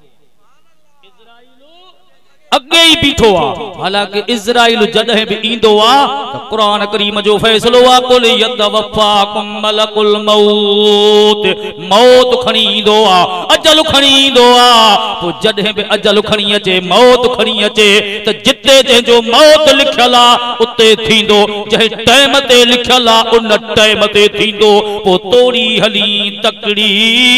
अगे ही बीठो आ। हालांकि इज़राइल जॾहिं भी ईंदो आ तो कुरान करीम जो फैसलो आ कुल यतवफ़ाकुम मलकुल मौत मौत खणी ईंदो आ अजल खणी ईंदो आ। तो जॾहिं भी अजल खणी अचे मौत खणी अचे तो जिते जंहिंजो मौत लिखियल आ उते थींदो जंहिं टाइम ते लिखियल आ उन टाइम ते थींदो। पो तोड़ी हली तकड़ी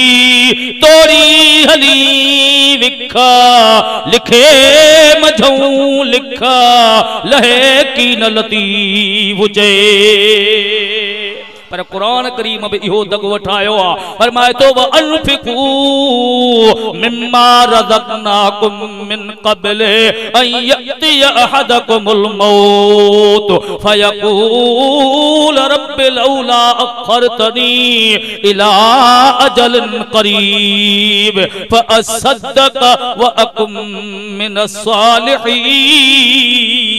तोड़ी हली विखा लिखे मझूं लिखा लहे की न लतीफ जे। पर कुरान करीम में इहो दग वठायो आ फरमाए तो व अनफिकू मिम्मा रज़क़नाकुम मिन क़ब्ल अन यअति अहदकुमुल मौत फयक़ूल रब्बि लौला अख़रतनी इला अजलिन क़रीब फअसद्दक़ व अकुम मिनस सालिहीन।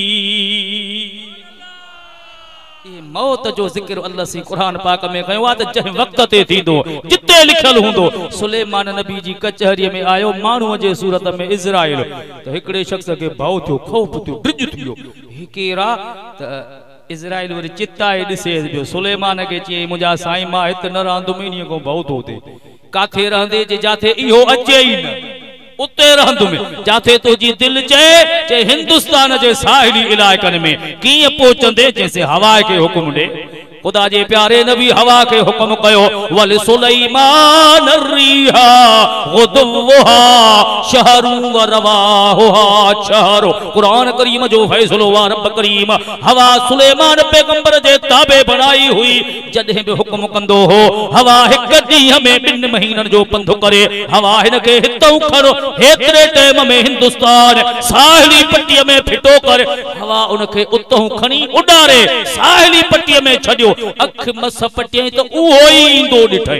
मौत जो जिक्र अल्लाह सी कुरान पाक में कयो आ त जंहिं वक्त ते थींदो जिते लिखियल हूंदो। सुलेमान नबी जी कचहरी में आयो माण्हू जे सूरत में इज़राइल त हिकड़े शख्स के भाव थियो खौफ थियो ड्रिज थियो केरा त इज़राइल वरी चिताए ॾिसे जो सुलेमान के चई मुंहिंजा साईं मां हिते न रहंदुमि इन को भाव थो थिए काथे रहंदे जे जाथे इहो अचे ई न उते रहंदुमि जाथे तुझी दिल चए चे हिंदुस्तान जे साहिली इलाइकनि में कीअं पहुचंदे जैसे हवा के हुक्म दे। खुदा जे प्यारे नबी हवा के हुक्म कयो वल सुलैमान रिहा गुदुहा शहरु व रवाहुहा शहरु। कुरान करीम जो फैसलो वा रब करीम हवा सुलेमान पैगंबर जे ताबे बनाई हुई जॾहिं भी हुक्म कंदो हो हवा हिक ॾींहं में ॿिन महीननि जो पंधु करे हवा हिन खे हितऊं खणो हेतिरे टाइम में हिंदुस्तान साहिली पट्टीअ में फिटो कर हवा उनखे उतऊं खणी उॾारे साहिली पट्टीअ में छॾियो अख मस पटियई तो उहो ई ईंदो ॾिठई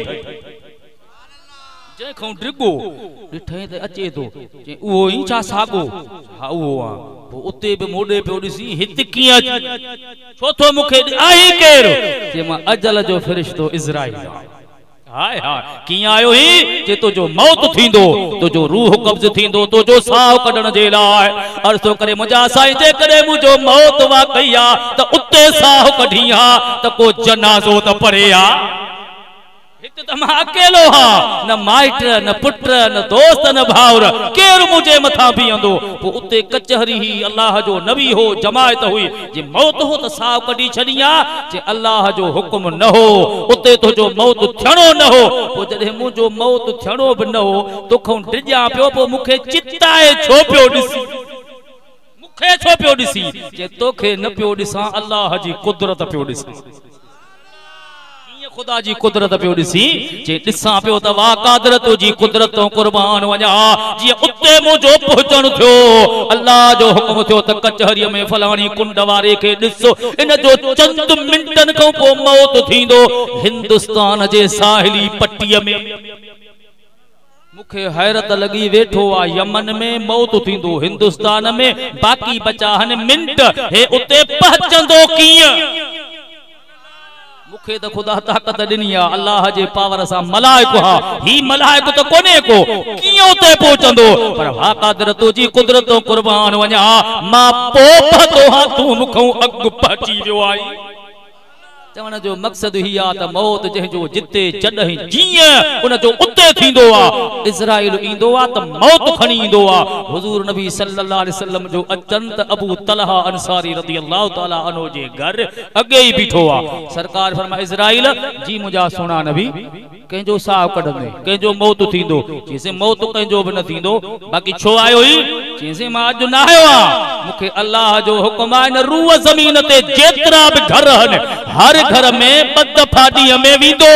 जंहिंखां डिगो ॾिठई त अचे थो चई उहो ई छा साॻो हा उहो आ। पोइ उते बि मोॾे पियो ॾिसी हिते कीअं छो थो मूंखे आई केरु चई मां अजल जो फ़रिश्तो इज़राइल हाय हाय कीअं आयो ही जे तो जो मौत थींदो तो जो रूह कब्ज़ थींदो तो जो साह कढण जे लाइ अर्ज़ थो करे मुंहिंजा साईं जे कॾहिं मुंहिंजो मौत वाक़ई आ त उते साह कढी आ त को जनाज़ो त पढ़े आ हिते त मां अकेलो हा न माइट न पुट न दोस्त न भाउर केरु मुंहिंजे मथां बीहंदो। पोइ उते कचहरी ही अल्लाह जो नबी हो जमायत हुई जे मौत हो त साह कढी छॾी आ जे अल्लाह जो हुक्म न हो उते तो जो मौत थियणो न हो। पोइ जॾहिं मुंहिंजो मौत थियणो बि न हो तोखां डिॼां पियो पोइ मूंखे चिताए छो पियो ॾिसी मूंखे छो पियो ॾिसी जे तोखे न पियो ॾिसां अल्लाह जी कुदरत पियो ॾिसां खुदा जी कुदरत पियो ॾिसी जे ॾिसां पियो त वाह कादर तुंहिंजी कुदरत तो कुर्बान वञा जीअं उते मुंहिंजो पहुचण थियो अल्लाह जो हुक्म थियो त कचहरीअ में फलाणी कुंड वारे खे ॾिसो इन जो चंद मिंटनि खां पोइ मौत थींदो हिंदुस्तान जे साहिली पट्टीअ में। मूंखे हैरत लगी वेठो आ यमन में मौत थींदो हिंदुस्तान में बाक़ी बचा हन मिंट हे उते पहुचंदो कीअं मूंखे त खुदा ताकत ॾिनी आ अल्लाह जे पावर सां मलाइको हा ही मलाइको त कोने को कीअं उते पहुचंदो पर वा कादर तुंहिंजी कुदरत कुर्बान वञा मां पोइ पतो हा तूं मूंखां अॻु पहुची वियो आई। चवण जो मक़सद ही आ त मौत जंहिंजो जिते जॾहिं जीअं उन जो उते थींदो आ इज़राइल ईंदो आ त मौत खणी ईंदो आ। हुजूर नबी सल्लल्लाहु अलैहि वसल्लम जो अचन त अबू तलहा अंसारी रज़ियल्लाहु ताला अन्हु जे घर अॻे ई बीठो आ। सरकार फरमाए इज़राइल जी मुंहिंजा सोना नबी कंहिंजो साह कढंदे कंहिंजो मौत थींदो चईंसि मौत कंहिंजो बि न थींदो बाक़ी छो आयो ही चईंसि मां अॼु न आयो आहियां मूंखे अल्लाह जो हुकुम आहे न रूह ज़मीन ते जेतिरा बि घर आहिनि हर घर में ॿ दफ़ा ॾींहं में वेंदो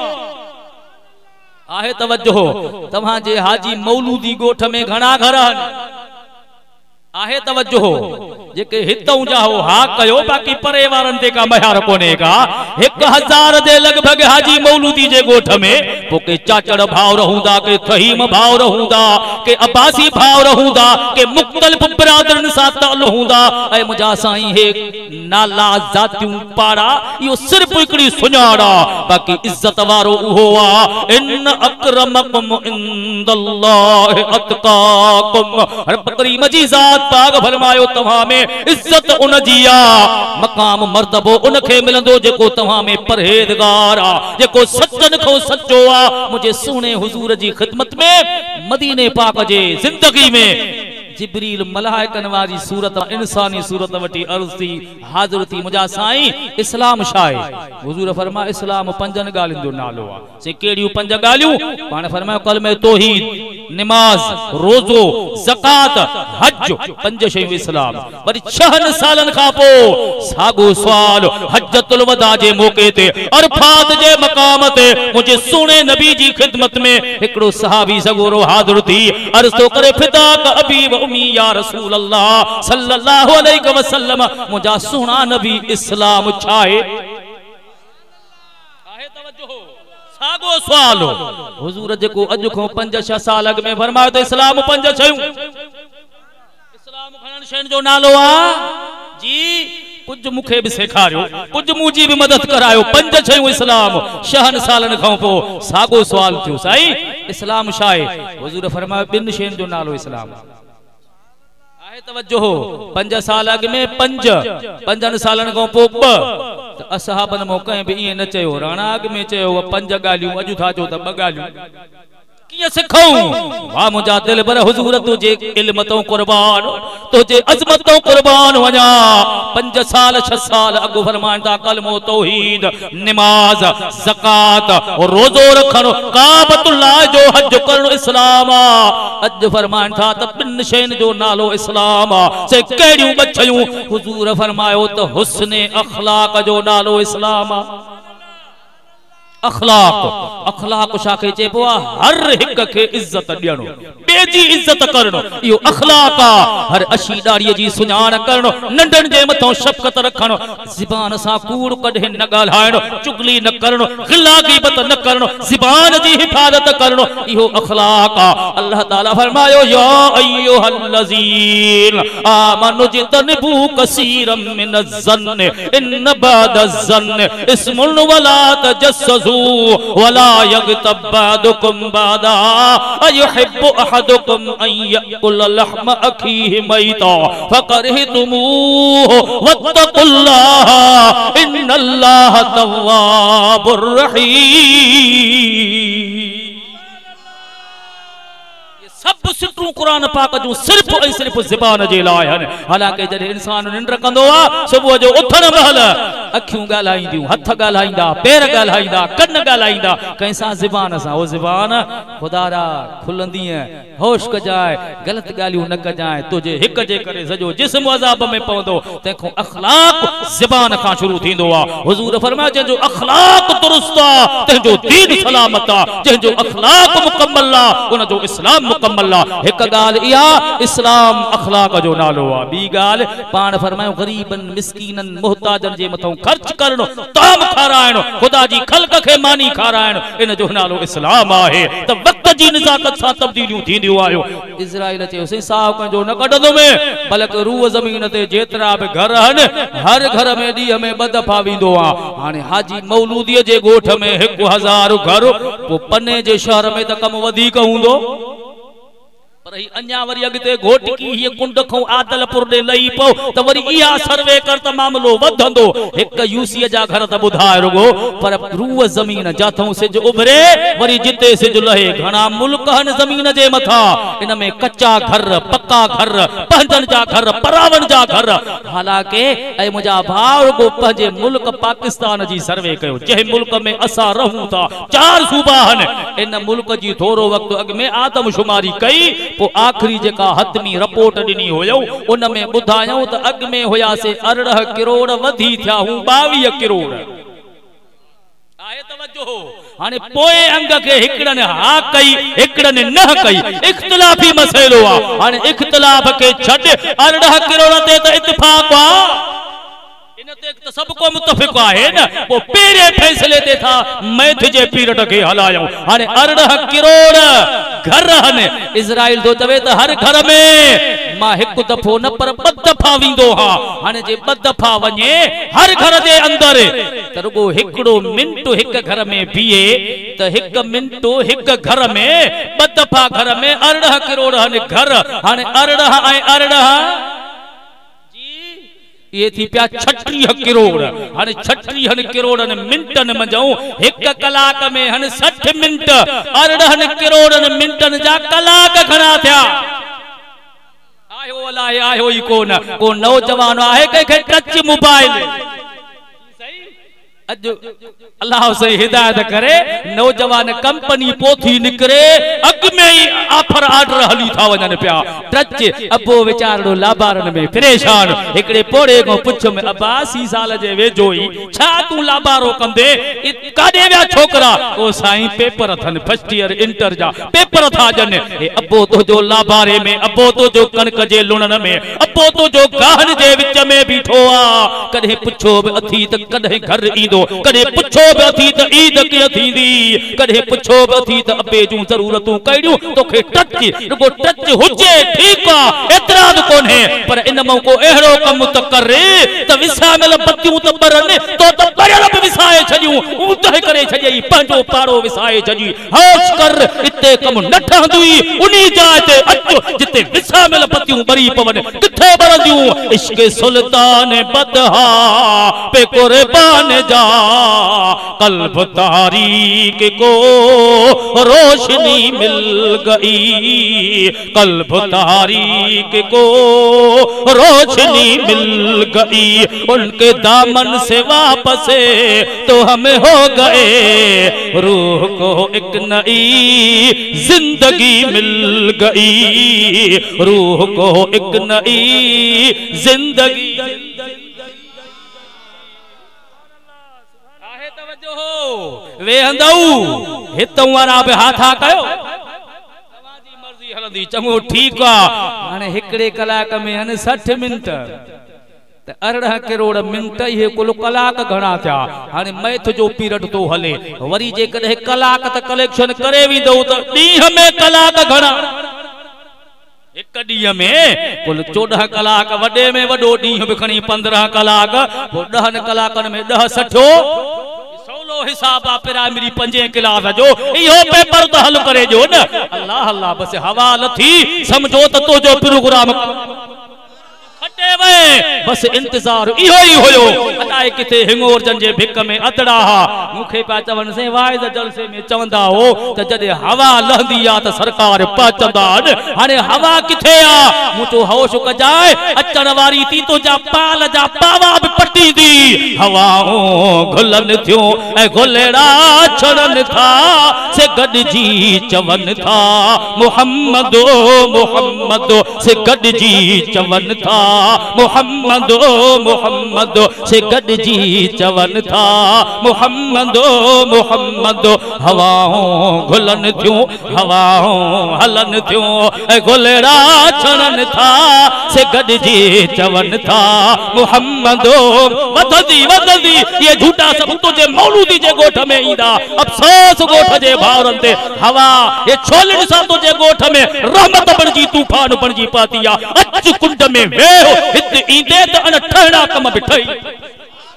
आहे तवज्जो तव्हांजे हाजी मौलूदी ॻोठ में घणा घर आहिनि आहे तवज्जो जेके हितों जा हो हा कयो बाकी परे वारन ते का मयार कोने का एक हजार जे लगभग हाजी मौलूदी जे गोठ में पोके चाचड़ भाव रहूंदा के फहीम भाव रहूंदा के अब्बासी भाव रहूंदा के मुख्तलिफ बिरादरन सा ताल्लुक हुंदा ए मुजा साईं हे नाला जातियूं पाड़ा यो सिर्फ एकड़ी सुञाड़ा बाकी इज्जत वारो उहो आ इन अकरमकुम इंदल्लाह अतकाकुम रब करीम जी जात पाक फरमायो तव्हां में इज्जत उन जिया मकाम मर्तबो उनखे मिलंदो जेको तव्हां में परहेज़गार आ जेको सचन खो सच्चो आ मुझे सुने हुजूर जी खिदमत में मदीने पाक जे जिंदगी में जिब्रील मलाइकन वाली सूरत इंसानी सूरत वटी अर्ज थी हाजिर थी मुझा साईं इस्लाम शाए हुजूर फरमा इस्लाम पंजन गालिन जो नालो आ से केड़ियूं पंज गालियूं पाण फरमायो कलमे तौहीद नमाज रोजो ज़कात हज पंज शयूं इस्लाम वरी छहन सालन खां पो सागो सवाल हज्जतुल वदा जे मौके ते अरफात जे मकाम ते मुझे सुने नबी जी खिदमत में एकड़ो सहाबी सगोरो हाजिर थी अर्ज तो करे फिदा का अबी या रसूल अल्लाह सल्लल्लाहु अलैहि वसल्लम मुझा सुना नबी इस्लाम छाए आहे तवज्जो सागो सवाल हुजूर जेको अज को पंज छह साल अग में फरमायो तो इस्लाम पंज छयूं इस्लाम खणन शइन जो नालो आ जी कुछ मुखे भी सेखारियो कुछ मुजी भी मदद करायो पंज छयूं इस्लाम शहन सालन खां पो सागो सवाल थियो साईं इस्लाम छाए हुजूर फरमायो बिन शइन जो नालो इस्लाम तवज्जो पंज साल अग में पंज पंजन सालन को पो ब असहाबन मो कहीं भी ये न चयो राणा अग में चयो पंज गालियूं अजु था जो त ब गालियूं किया सिखाऊं वाह मुझा दिल पर हुजूर तुझे इल्म तो कुर्बान तुझे अजमत तो कुर्बान वजा पंज साल छह साल अगु फरमानदा कलमो तौहीद नमाज ज़कात और रोजो रखनो काबतुल्लाह जो हज करनो इस्लाम अज फरमान था त बिन शैन जो नालो इस्लाम से केड़ियूं बछयूं हुजूर फरमायो तो हुस्न अखलाक जो नालो इस्लाम अखलाक अखलाक शाखे चेबो हर हिक के इज्जत दियणो बेजी इज्जत करनो यो अखलाक हर अशी दाड़ी जी सुञाण करनो नंढन जे मथो शफकत रखनो ज़बान सा कूड़ कढे न गालायणो चुगली न करनो गिला गीबत न करनो ज़बान जी हिफाजत करनो यो अखलाक अल्लाह ताला फरमायो या अय्युहल्लज़ीन आमनु जितनबू कसीरम मिनज़्ज़न्न इन बादज़न्न इस्मुन वला तजस्सु वला यगतब बादुकुम बादा अयुहिब्बु अहदुकुम अन याकुल लहम अखीहि मैता फकरहतुमूहु वत्तकुल्लाह इन्नल्लाह तव्वाबुर रहीम सब सिटू कुरान पाक जो सिर्फ ऐ सिर्फ ज़बान जे लाय हन हालांकि जदे इंसान निंड कंदो आ सुबह जो उथण महल अखियूं गालाइंदियूं हथ गालाइंदा पैर गालाइंदा कन गालाइंदा कैसा ज़बान सा ओ ज़बान खुदारा खुलंदी है होश कजाए गलत गालियूं न कजाए तुझे हिक जे करे सजो जिस्म अजाब में पवंदो तंखो अखलाक ज़बान का शुरू थींदो आ हुजूर फरमाया जो अखलाक दुरुस्त आ तंजो दीन सलामत आ जो अखलाक मुकम्मल आ उन जो इस्लाम मुकम्मल आ एक गाल इया इस्लाम अखलाक जो नालो आ बी गाल पान फरमायो गरीबन मिस्कीनन मोहताजन जे मथो खर्च करनो ताम खारायणो खुदा जी खल्क के मानी खारायणो इन जो नालो इस्लाम आहे त वक्त जी नजाकत सा तब्दीलियूं थींदियूं आयो इजराइल चयो से साहब कंजो न कढंदो में बल्कि रूह ज़मीन ते जेतरा बि घर हन हर घर में डी में ब दफा विंदो आ हाने हाजी मौलूदी जे गोठ में एक हजार घर पो पन्ने जे शहर में त कम वधीक हुंदो पर ही अन्या वरी अगते घोटकी ये कुंड खो आदलपुर दे लई पो त वरी इया सर्वे कर त मामलो वधंदो एक यूसी जा घर त बुधाए रुगो पर रूह जमीन जाथों सिज उभरे वरी जिते सिज लहे घणा मुल्क हन जमीन जे मथा इन में कच्चा घर पक्का घर पंजन जा घर परावन जा घर हालांकि ए मुजा भाव रुगो पंजे मुल्क पाकिस्तान जी सर्वे कयो जे मुल्क में असा रहूं था चार सूबा हन इन मुल्क जी थोरो वक्त अग में आदमशुमारी कई पो आखिरी जेका हतमी रिपोर्ट दिनी होयो उन में बुधायो त अग में होया से अरिड़हं करोड़ वधी थिया हूं बावीह करोड़ आए तवज्जो हाने पोए अंग के हिकड़न हा कई हिकड़न न कई इख्तिलाफी मसइलो आ हाने इख्तिलाफ के छड अरिड़हं करोड़ ते त इत्तेफाक आ इन ते त सब को मुतफिक आहे न वो पेरे फैसले ते था मैथ जे पीरियड के हलायो हाने अरिड़हं करोड़ घर हन इजराइल तो चवे त हर घर में मां एक दफो न पर ब दफा विंदो हा हाने जे ब दफा वने हर घर जे अंदर त रुगो हिकड़ो मिनट एक घर में बीए त एक मिनट एक घर में ब दफा घर में अरिड़हं करोड़ हन घर हाने अरिड़हं ऐं अरिड़हं ये थी पिया छटीह करोड़ हाने छटीह करोड़ मिनटन मजो एक कलाक में हन साठ मिनट अरिड़हं करोड़ मिनटन जा कलाक घणा थिया आयो अलाए आयो ही कोन को नौजवान आहे के टच मोबाइल अज अल्लाह से हिदायत करे नौजवान कंपनी पोथी निकरे अग में ही ऑफर ऑर्डर हली था वजन पिया टच अबो विचारो लाबारन में परेशान एकड़े पोड़े को पुछ में अब्बासी साल जे वेजोई छा तू लाबारो कंदे काडे व्या छोकरा ओ साईं पेपर थन फर्स्ट ईयर इंटर जा पेपर था जन ए अबो तो जो लाबारे में अबो तो जो कणक जे लुणन में अबो तो जो गाहन जे विच में बीठो आ कदे पुछो अथी त कदे घर ईंदो कदे पुछो बथी त ईद के थींदी कदे पुछो बथी त अबे जूं जरूरतूं कइडियूं तोखे टच रुगो टच हुजे ठीक आ एतराज कोने पर इन मो को एहड़ो कम त करे त विसामल बत्तियूं त बरन तो त बरल बि विसाए छडियूं उतह करे छडई पंजो पाड़ो विसाए छडी होश कर इते कम न ठहंदी उनी जाए ते अच जिते विसामल बत्तियूं बरी पवन किथे बरदियूं इश्क सुल्तान बदहा पे कुर्बान जा कल्ब तारीक को रोशनी मिल गई कल्ब तारीक को रोशनी मिल गई उनके दामन से वापस तो हमें हो गए रूह को एक नई जिंदगी मिल गई रूह को एक नई जिंदगी वे हंदऊ हितों वारा बि हाथा कयो तवाजी मर्जी हलंदी चङो ठीक आ हाने हिकड़े कलाक में हन साठ मिनट त अरिड़हं करोड़ मिनट ये कुल कलाक घणा थिया हाने मैथ जो पीरियड तो हले वरी जे कदे कलाक त कलेक्शन करे विंदो त ॾींहं में कलाक घणा एक ॾींहं में कुल चौदह कलाक वडे में वडो ॾींहं बि खणी पंद्रहं कलाक पो ॾहनि कलाकनि में ॾह सठो हिसाब आ प्राइमरी पंजे क्लास जो इहो पेपर तो हल करे जो न अल्लाह अल्लाह बस हवाल थी समझो त तो जो प्रोग्राम खटे वे बस इंतजार इहो ही होयो अलाए किथे हिंगोर जन जे भिक में अदड़ा हा मुखे पा चवन से वाइज जलसे में चवंदा हो त जदे हवा लहंदी आ त सरकार पाचंदा हाने हवा किथे आ मुतो होश कजाए अचण वारी ती तो जा पाल जा पावा भी पटी दी हवाओं घुलन थियो ए घुलेड़ा छड़न था से गडजी चवन था मोहम्मदो मोहम्मदो से गडजी चवन था मोहम्मदो मोहम्मदो से गडजी चवन था मोहम्मदो मोहम्मदो हवाओं घुलन थियो हवाओं हलन थियो ए घुलेड़ा छड़न था से गडजी चवन था मोहम्मदो वददी वददी ये झूठा सब तुझे मौलूदी जे गोठ में ईंदा अफसोस गोठ जे भावरन ते हवा ये छोलड़ सा तुझे गोठ में रहमत बणजी तूफान बणजी पातिया अच कुंड में वेहो हित ईंदे त अन ठहड़ा कम बिठई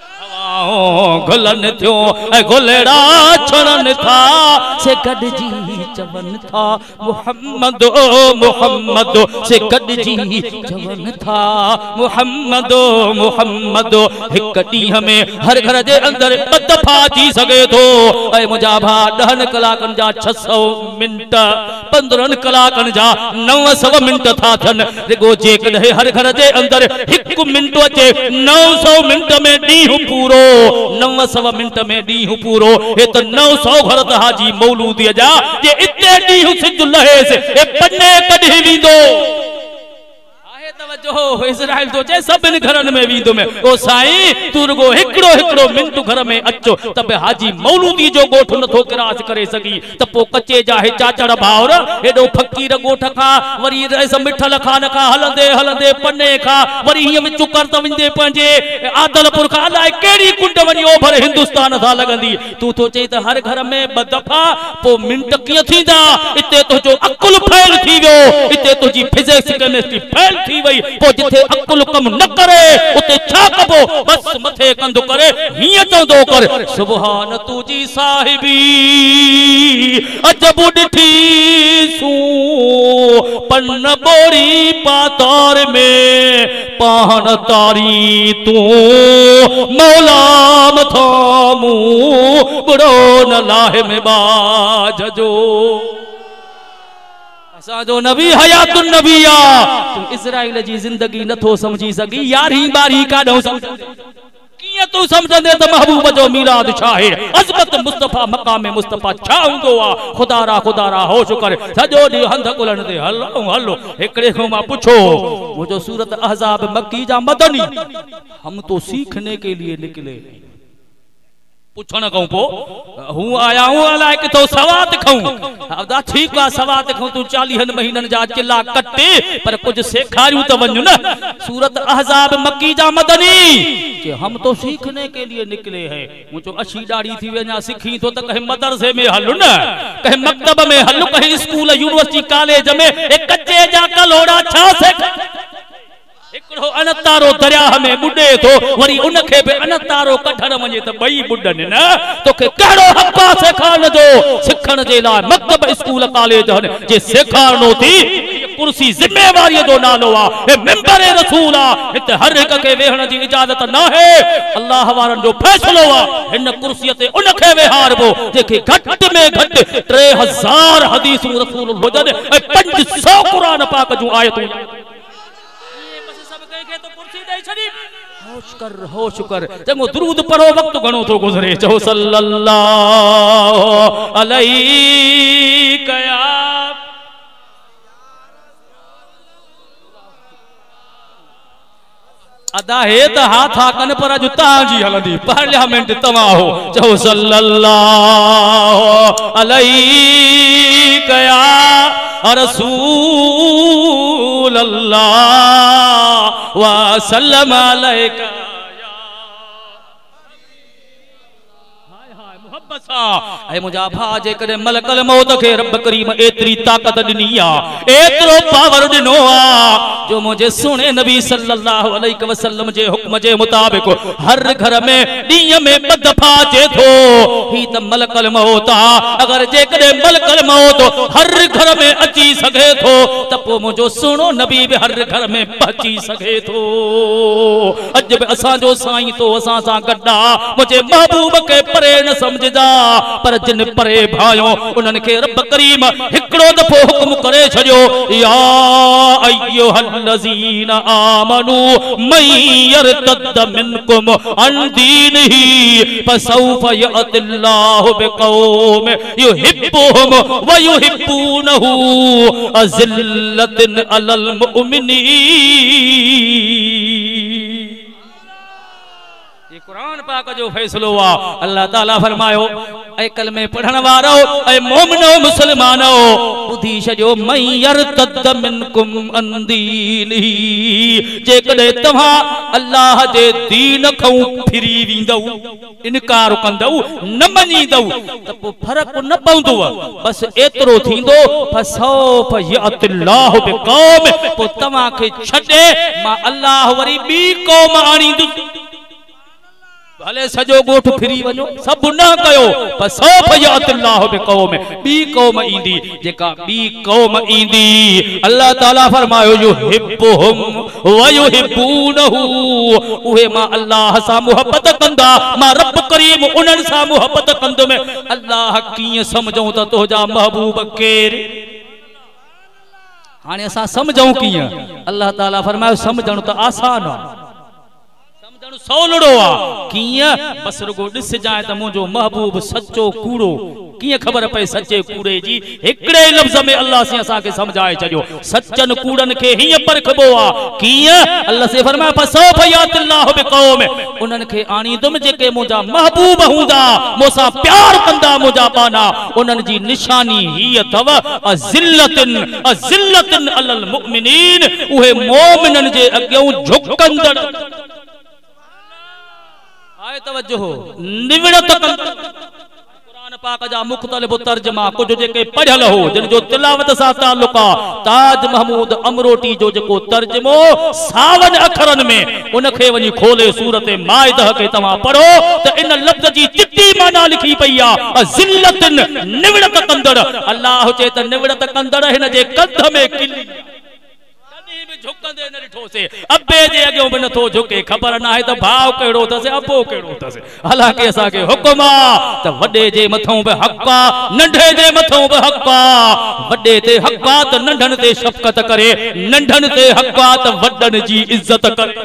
गुलन थियो ऐ गुलेड़ा छड़न था से गडजी चवन था मोहम्मद मोहम्मद से गडजी चवन था मोहम्मद मोहम्मद हिक ॾींहं में हर घर जे अंदर ॿ दफ़ा थी सघे थो ऐं मुंहिंजा भाउ ॾहनि कलाकनि जा छह सौ मिंट पंद्रहनि कलाकनि जा नव सौ मिंट था थियनि रुगो जेकॾहिं हर घर जे अंदर हिकु मिंट अचे नौ सौ मिंट में ॾींहुं पूरो नव सौ मिंट में ॾींहुं पूरो हे त नौ सौ घर त हाजी मौलूदीअ जा जे इते ॾींहुं सिज लहेसि हे पने कढी वेंदो तवज्जो इज़राइल तो चे सभिनि घरनि में वींदो में ओ साईं तू रुगो हिकिड़ो हिकिड़ो मिंट घर में अचो त बि हाजी मौलूदी जो ॻोठ नथो क्रास करे सघी त पोइ कचे जा हे चाचड़ भाउर हेॾो फ़क़ीर ॻोठ खां वरी रस मिठल खान खां हलंदे हलंदे पने खां वरी हीअं विचू कर त वञे पंहिंजे आदलपुर खां अलाए कहिड़ी कुंड वञी ओभर हिंदुस्तान सां लॻंदी तू थो चई त हर घर में ॿ दफ़ा पोइ मिंट कीअं थींदा हिते तुंहिंजो अकुल फेल थी वियो हिते तुंहिंजी फिजिक्स केमिस्ट्री फेल थी वई पोइ जिथे अकुल कम न करे उते छा कबो बस मथे कंधु करे हीअं चवंदो कर सुभान तुझी साहिबी अजब ॾिठी सू पन बोरी पातार में पान तारी तू मौला मथामू बुढ़ो न लाहे में बाज जो साजो नबी हयातुन नबिया तू इज़राइल जी जिंदगी नथो समझी सगी यारहीं बारहीं काढो समझ किए तू समझंदे त महबूब जो मिलाद छा है अज़मत मुस्तफा मकाम मुस्तफा छा हूंदो आ खुदारा खुदारा होश कर सजो डी हंध कुलन ते हलो हलो एकड़े को मां पूछो वो जो सूरत अहज़ाब मक्की जा मदनी हम तो सीखने के लिए निकले पुछण कहूं पो हूं आया हूं अलाए किथो सवात खाऊं अब ठीक आ सवात खाऊं तू चालीह महीनन जा चिल्ला कटे पर कुछ सेखारियूं त वञू न सूरत अहज़ाब मक्की जा मदनी कि हम तो सीखने के लिए निकले हैं मुझो अशी दाढ़ी थी वञा सिखी तो त कहीं मदरसे में हल न कहीं मकतब में हल कहीं स्कूल यूनिवर्सिटी कॉलेज में एक कच्चे जा कलोड़ा छा सेख एकड़ो अनतारो दरिया में बुडे तो वरी उनखे बे अनतारो कढण वने त बई बुडन न तोखे कहिड़ो हक़ सेखारण जो सिखण जे लाइ मकतब स्कूल कॉलेज हन जे सेखारणो थी कुर्सी जिम्मेवारी जो नालो आ हे मिंबर रसूल आ हिते हर हिक के वेहण जी इजाजत न है अल्लाह वारन जो फैसलो आ हिन कुर्सी ते उनखे वेहारबो जेके घट में घट टे हज़ार हदीसूं रसूल हुजन ऐं पांच सौ कुरान पाक जूं आयतूं होश कर होश कर चंगो दुरूद पढ़ो वक्त घणो तो गुजरे चो सल्लल्लाहु अलैहि कया अदा है त हाथ कन पर अज तांजी हलंदी पार्लियामेंट तवा हो चो सल्लल्लाहु अलैहि कया रसूल अल्लाह व सल्लम अलैका ऐ मुझा भा जे करे मलकल मौत के रब करीम एतरी ताकत दिनी आ एतरो पावर दिनो आ जो मुझे सुने नबी सल्लल्लाहु अलैहि वसल्लम जे हुक्म जे मुताबिक हर घर में दी में ब दफा जे थो ही त मलकल मौत आ अगर जे करे मलकल मौत हर घर में अची सके थो त पो मुझो सुनो नबी भी हर घर में पहुंची सके थो अज भी असा जो साईं तो असा सा गड्डा मुझे महबूब के परे न समझदा पर जिन परे भायो उनन के रब करीम हिकड़ो दफो हुक्म करे छयो या अय्युहल्लज़ीना आमनू मन यरतद मिनकुम अन दीनिही फसौफ यअतिल्लाहु बिकौम युहिब्बुहुम व युहिब्बूनहु अज़िल्लतिन अलल मुमिनीन कुरान पाक जो फैसलो आ अल्लाह ताला फरमायो ऐ कलमे पढ़न वारो ऐ मोमिनो मुसलमानो बुधी छजो मन यरतद मिनकुम अन दीनिही जे कदे तवा अल्लाह जे दीन खौ फिरी विंदौ इनकार कंदौ न मनीदौ त पो फर्क न पवंदो बस एतरो थींदो फसौफ यअतिल्लाहु बिकौम पो तवा के छडे मां अल्लाह वरी बी कौम आणींदुसि भले सजो गोठ फिरी वञो सब न कयो पर सौफ यातिल्लाह बिक़ौम बी कौम ईंदी जेका बी कौम ईंदी अल्लाह ताला फरमायो युहिब्बुहुम व युहिब्बूनहु उहे मां अल्लाह सां मोहब्बत कंदा मां रब करीम उन्हनि सां मोहब्बत कंदुमि अल्लाह कीअं समझूं त तुंहिंजा महबूब केर हाणे असां समझूं कीअं अल्लाह ताला फरमायो समझण त आसान आहे सौलड़ो आ किया बस रुगो दिस जाए त मुजो महबूब सच्चो कूड़ो किया खबर पे सच्चे कूड़े जी एकड़े लफ्ज में अल्लाह से असा के समझाए चजो सच्चन कूड़न के ही परखबो आ किया अल्लाह से फरमाया फसौफ यातिल्लाह बिक़ौम उनन के आनी तुम जेके मुजा महबूब हुंदा मोसा प्यार कंदा मुजा पाना उनन जी निशानी ही अथव अजिल्लतन अजिल्लतन अलल मुमिनीन उहे मोमिनन जे अग्यो झुकंदड़ आए तवज्जो निवड़त कुरान पाक जा मुख्तलिफ तर्जुमा कुछ जेके पढ़ल हो जिन जो तिलावत सा ताल्लुक ताज महमूद अमरोटी जो जेको तर्जुमो सावन अखरन में उनखे वनी खोले सूरत माइदा के तवा पढ़ो त इन लफ्ज जी चिट्टी माना लिखी पई आ जिल्लतन निवड़त कंदड़ अल्लाह चे त निवड़त कंदड़ हिन जे कंध में किली झुकंदे न ॾिठो से अब्बे जे अॻियों बि नथो झुके ख़बर न आहे त भाव कहिड़ो अथसि अबो कहिड़ो अथसि हालांकि असांखे हुकुम आहे त वॾे जे मथां बि हक़ आहे नंढे जे मथां बि हक़ आहे वॾे ते हक़ आहे त नंढनि ते शफ़क़त करे नंढनि ते हक़ आहे त वॾनि जी इज़त करे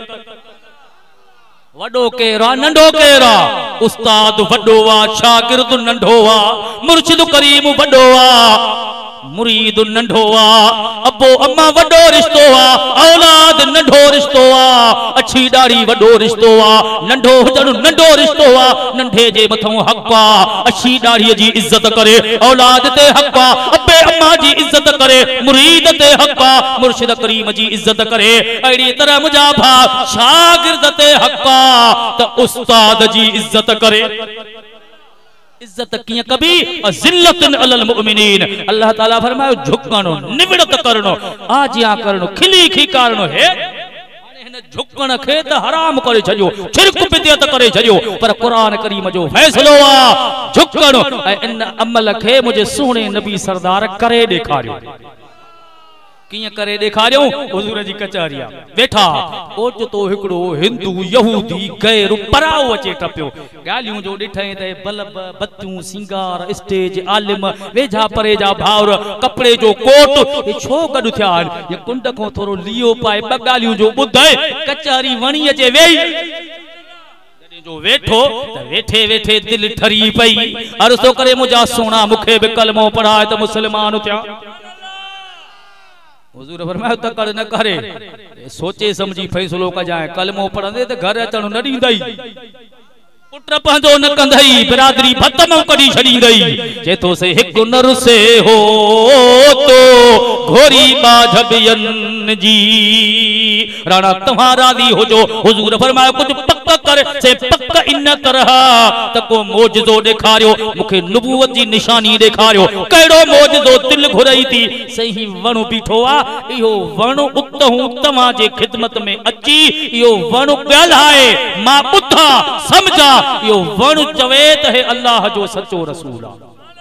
वॾो केरु आहे नंढो केरु आहे उस्ताद वॾो आहे शागिर्द नंढो आहे मुर्शिद करीम वॾो आहे मुरीद नंढो आ अबो अम्मा वडो रिश्तो आ औलाद नंढो रिश्तो आ अच्छी दाढ़ी वडो रिश्तो आ नंढो हुजण नंढो रिश्तो आ नंढे जे मथों हक़ आ अच्छी दाढ़ी जी इज्जत करे औलाद ते हक़ आ अबे अम्मा जी इज्जत करे मुरीद ते हक़ आ मुर्शिद करीम जी इज्जत करे अहिड़ी तरह मुंहिंजा भाउ शागिर्द ते हक़ आ त उस्ताद जी इज्जत करे इज्जत किया कभी जिल्लतन अलल मुमिनीन अल्लाह ताला फरमायो झुकणो निवड़त करणो आजिया करणो खिली खिकारणो है हिन झुकण खे त हराम करे छजो शिरक बिदअत करे छजो पर कुरान करीम जो फैसलो आ झुकणो ऐं इन अमल खे मुझे सुणे नबी सरदार करे ॾेखारियो किया करे ॾेखारियो हुजूर जी कचहरिया बैठा ओच तो हिकड़ो हिंदू यहूदी गैर पराओ अचे टपियो गालियूं जो ॾिठई त बल्ब बत्तियूं सिंगार स्टेज आलिम वेझा परे जा भाउर कपड़े जो कोट ये छो गॾु थिया आहिनि ये कुंड खां थोरो लियो पाए ॿ ॻाल्हियूं जो ॿुधाए कचहरी वणी अचे वेही जो वेठो त वेठे वेठे दिल ठरी पई अर्ज़ो करे मुंहिंजा सोना मूंखे बि कलमो पढ़ाए त मुसलमान थिया हुजूर फरमायो तकड़ न करे सोचे समझी फैसलो कजाए कलमो पढ़ंदे त घर अचण न ॾींदई पुट पंहिंजो न कंदई बिरादरी भतम कढी छॾींदई चेतो से हिकु न रुसे हो तो घोरी बाझबियन जी राणा तव्हां राज़ी हुजो हुजूर फरमायो कुछ पक कर से पक इन तरह त को मौजज़ो ॾेखारियो मूंखे नबूवत जी निशानी ॾेखारियो कहिड़ो मौजज़ो दिल घुरई थी सही वण बीठो आहे इहो वण उतहूं तव्हां जे खिदमत में अची इहो वण ॻाल्हाए मां ॿुधां समझा इहो वण चवे त हे अल्लाह जो सचो रसूल आहे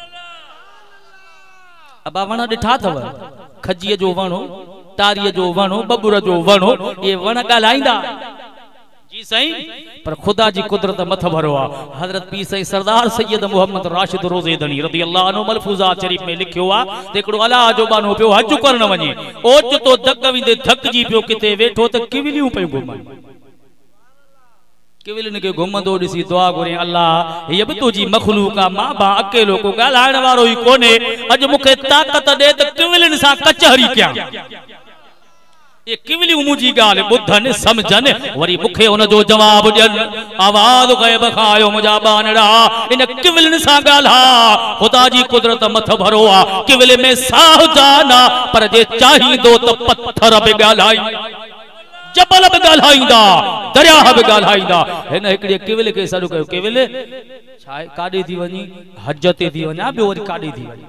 अबा वण ॾिठा अथव खजीअ जो वणो तारीअ जो वणो बबुर जो वणो ये वण ॻाल्हाईंदा जी सही पर खुदा जी कुदरत मथ भरो आ हजरत पी सही सरदार सैयद मोहम्मद राशिद रोज़ेदनी रज़ी अल्लाह अन्हु मलफूज़ात शरीफ में लिखियो आ हिकिड़ो अला जो बानो पियो हज करण वञे ओच तो धक विंदे थकजी पियो किथे वेठो त किविलियूं पियूं घुमनि किविलियुनि खे घुमंदो ॾिसी दुआ घुरे अल्लाह हीअ बि तुंहिंजी मखलूक आ मां बा अकेलो को ॻाल्हाइण वारो ई कोन्हे अॼु मूंखे ताक़त ॾे त किविलियुनि सां कचहरी कयां ये किविलियूं मुंहिंजी ॻाल्हि ॿुधनि समझनि वरी मूंखे हुन जो जवाब ॾियनि आवाज़ ग़ैब खां आयो मुंहिंजा बानड़ा इन किविलियुनि सां ॻाल्हा ख़ुदा जी कुदरत मथ भरो आहे किविल में साह जान आहे पर जे चाहींदो त पत्थर बि ॻाल्हाई जबल बि ॻाल्हाईंदा दरिया बि ॻाल्हाईंदा हिन हिकिड़े किविल खे सॾु कयो किविल छा आहे काॾे थी वञी हज ते थी वञा ॿियो वरी काॾे थी वञी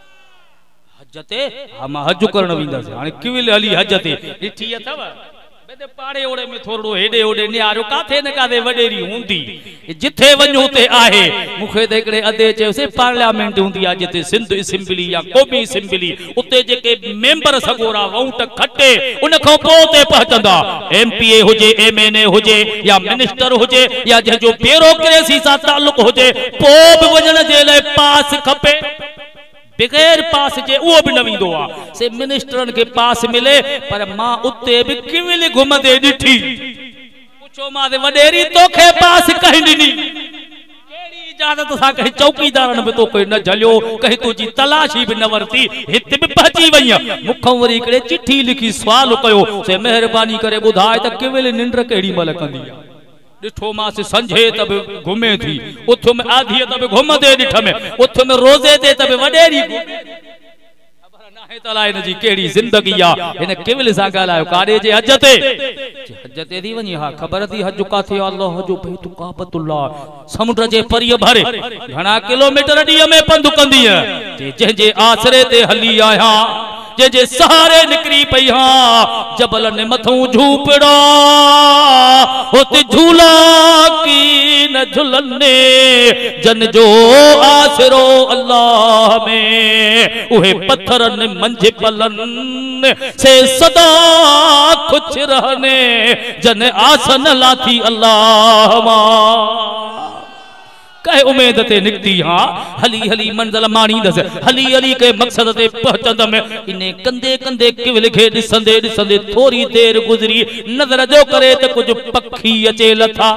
हज ते हा मां हज करण वेंदासीं हाणे किविल हली हज ते ॾिठी अथव पाड़े ओड़े में थोड़ो हेडे ओड़े नियारो काथे न काथे वडेरी हुंदी जिथे वञो ते आहे मुखे ते हिकड़े अदे चयोसे पार्लियामेंट हुंदी आ जिथे सिंध असेंबली या कोमी असेंबली उते जेके मेंबर सगोरा वोट खटे उन खां पोते पहुचंदा एमपीए हुजे एमएनए हुजे या मिनिस्टर हुजे या जो ब्यूरोक्रेसी सां ताल्लुक हुजे पो भी वञण जे लाइ पास खपे बगैर पास जे वो भी न वींदो आ से मिनिस्टरन के पास मिले पर मां उते भी किविल घुमदे ॾिठी पुछो मां ते वडेरी तोखे पास कहीं ॾिनी केड़ी इजाजत सां कहीं चौकीदारन में तो कोई न झलियो कहीं तुजी तलाशी भी न वरती हिते भी पहुची वई मुखों वरी हिकड़े चिट्ठी लिखी सवाल कयो से मेहरबानी करे ॿुधाए त किविल निंड केड़ी मल कंदी आ दिठो मां से संझे तब घुमे थी उथ में आधी तब घुमदे ॾिठ में उथ में रोजे ते तब वडेरी खबर नाहे तला इन जी केड़ी जिंदगी आ इन केविल सा गालायो काडे जे हज ते हज ते दी वनी हा खबर थी हज का थे अल्लाह जो बैत काबतुल्लाह समुद्र जे परिय भरे घणा किलोमीटर डी में पंध कंदी है जे जे आसरे ते हली आया जे जे सहारे निकरी पई हां जबल ने मथू झूपड़ा होते झूला की न झुलने जन जो आसरो अल्लाह में उहे पत्थरन मंझ पलन से सदा कुछ रहने जन आसन लाथी अल्लाह मां कहे उम्मीद ते निकती हां हली हली मंजिल माणी दस हली हली के मकसद ते पहुंचंद में इने कंदे कंदे किविल खे दिसंदे दिसंदे थोड़ी देर गुजरी नजर जो करे त कुछ पखी अचे लथा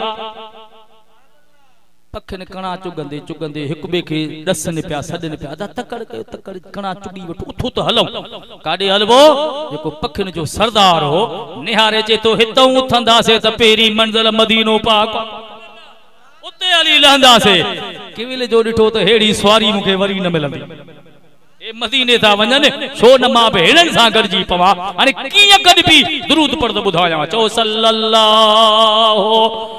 पखिन कणा चुगंदे चुगंदे हिक बे के दसन पिया सदन पिया दा तकड़ के तकड़ कणा चुगी वठो उथो तो हलऊं काडे हलबो जेको पखिन जो सरदार हो निहारे चे तो हितऊ उथंदा से त पेरी मंजिल मदीनो पाक उते हली लहंदा से किविल जो ॾिठो त हेड़ी सवारी मुखे वरी न मिलंदी ए मदीने था वञन छो न मां भेणन सां गॾिजी पवा हाणे कीअं गॾ बि दुरूद पढ़ त ॿुधायां चओ सल्लल्लाहु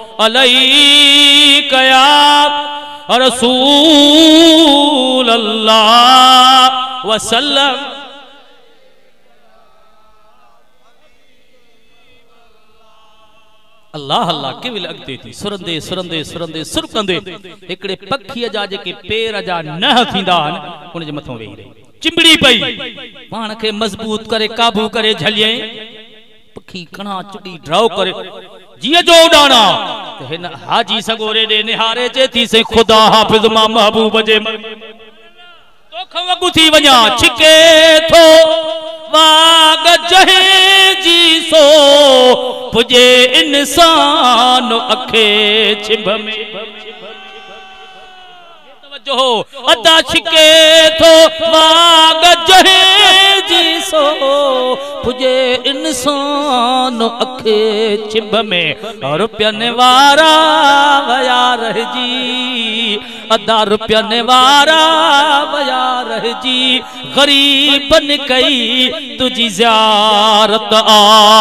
अलैहि या रसूल अल्लाह वसल्लम अल्लाह अल्लाह केविल अगते थी सुरंदे सुरंदे सुरंदे सुरकंदे एकड़े पखी जा जेके पैर जा नह थींदा उन जे मथों वेही रही चिंबड़ी पई पाण के मजबूत करे काबू करे झलिए पखी कणा चुड़ी ड्राव करे जिया जो उडाना त हिन हाजी सगोरे दे निहारे जे थी से खुदा हाफिज मां महबूब जे तो खवगु थी वञा छिके थो वाग जहे जी सो पुजे इंसान अखे छिभ में तवज्जो अदा छिके थो वाग जहे जी सो पुजे इंसान अखे छिभ में रुपयन वारा वया रहजी अदा रुपयन वारा वया रहजी गरीबन कई तुझी ज़ियारत आ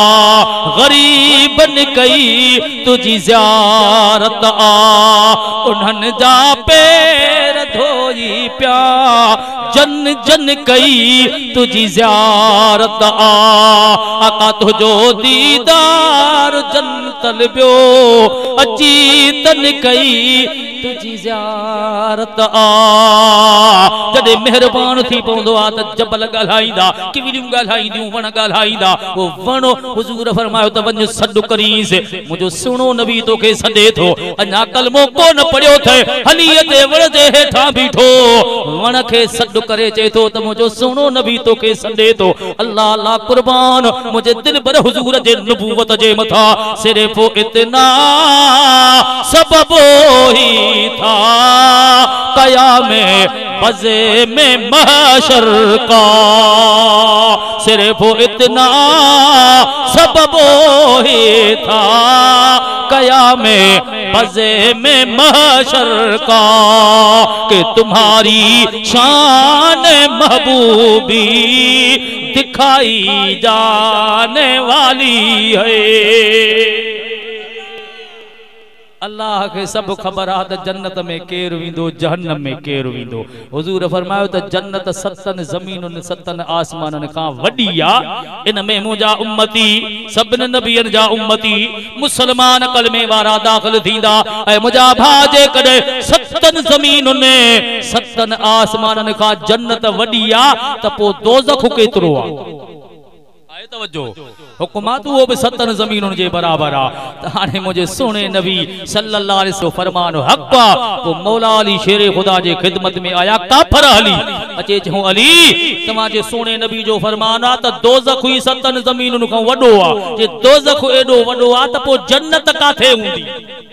गरीबन कई तुझी ज़ियारत आ उन्हन जा पैर धोई प्या जन जन कई तुझी ज़ियारत आ आका तुझो दीदार जन तलबियो अची तन कई तुझी ज़ियारत आ जडे मेहरबान थी पवंदो आ त जबल ॻाल्हाईंदा किविलियूं ॻाल्हाईंदियूं वण ॻाल्हाईंदा वो वण हुजूर फरमायो त वञ सॾु करीस मुंहिंजो सुहिणो नबी तोखे सॾे थो अञा कलमो कोन पढ़ियो थे हली ते वण जे हेठां बीठो वण खे सॾु करे चए थो त मुंहिंजो सुहिणो नबी तोखे सॾे थो अल्लाह अल्लाह कुर्बान मुंहिंजे दिल पर हुजूर जे नबूवत जे मथां सिर्फ़ इतना सबब ही था कयामे मजे में महशर का सिर्फ इतना सबब ही था कयामे मजे में महशर का कि तुम्हारी शान महबूबी दिखाई जाने वाली है अल्लाह के सब खबर आ त जन्नत में केर विंदो जहन्नम में केर विंदो। हुजूर फरमायो त जन्नत सतन ज़मीनुन सतन आसमानन का वडी आ। इन में मुजा उम्मती सबन नबियन जा उम्मती मुसलमान कलमे वारा दाखिल थींदा ऐ मुजा भाजे कदे सतन ज़मीनुन सतन आसमानन का जन्नत वडी आ त पो दोज़ख केतरो आ। तवज्जो हुकुमात वो भी सतन ज़मीनुन जे बराबर आ। हाने मुझे सोने नबी सल्लल्लाहु अलैहि वसल्लम फरमान हक आ। तो मौला अली शेरे खुदा जे खिदमत में आया काफर अली अचे चो अली तमा जे सोने नबी जो फरमान आ त दोज़ख ही सतन ज़मीनुन का वडो आ। जे दोज़ख एडो वडो आ त पो जन्नत काथे हुंदी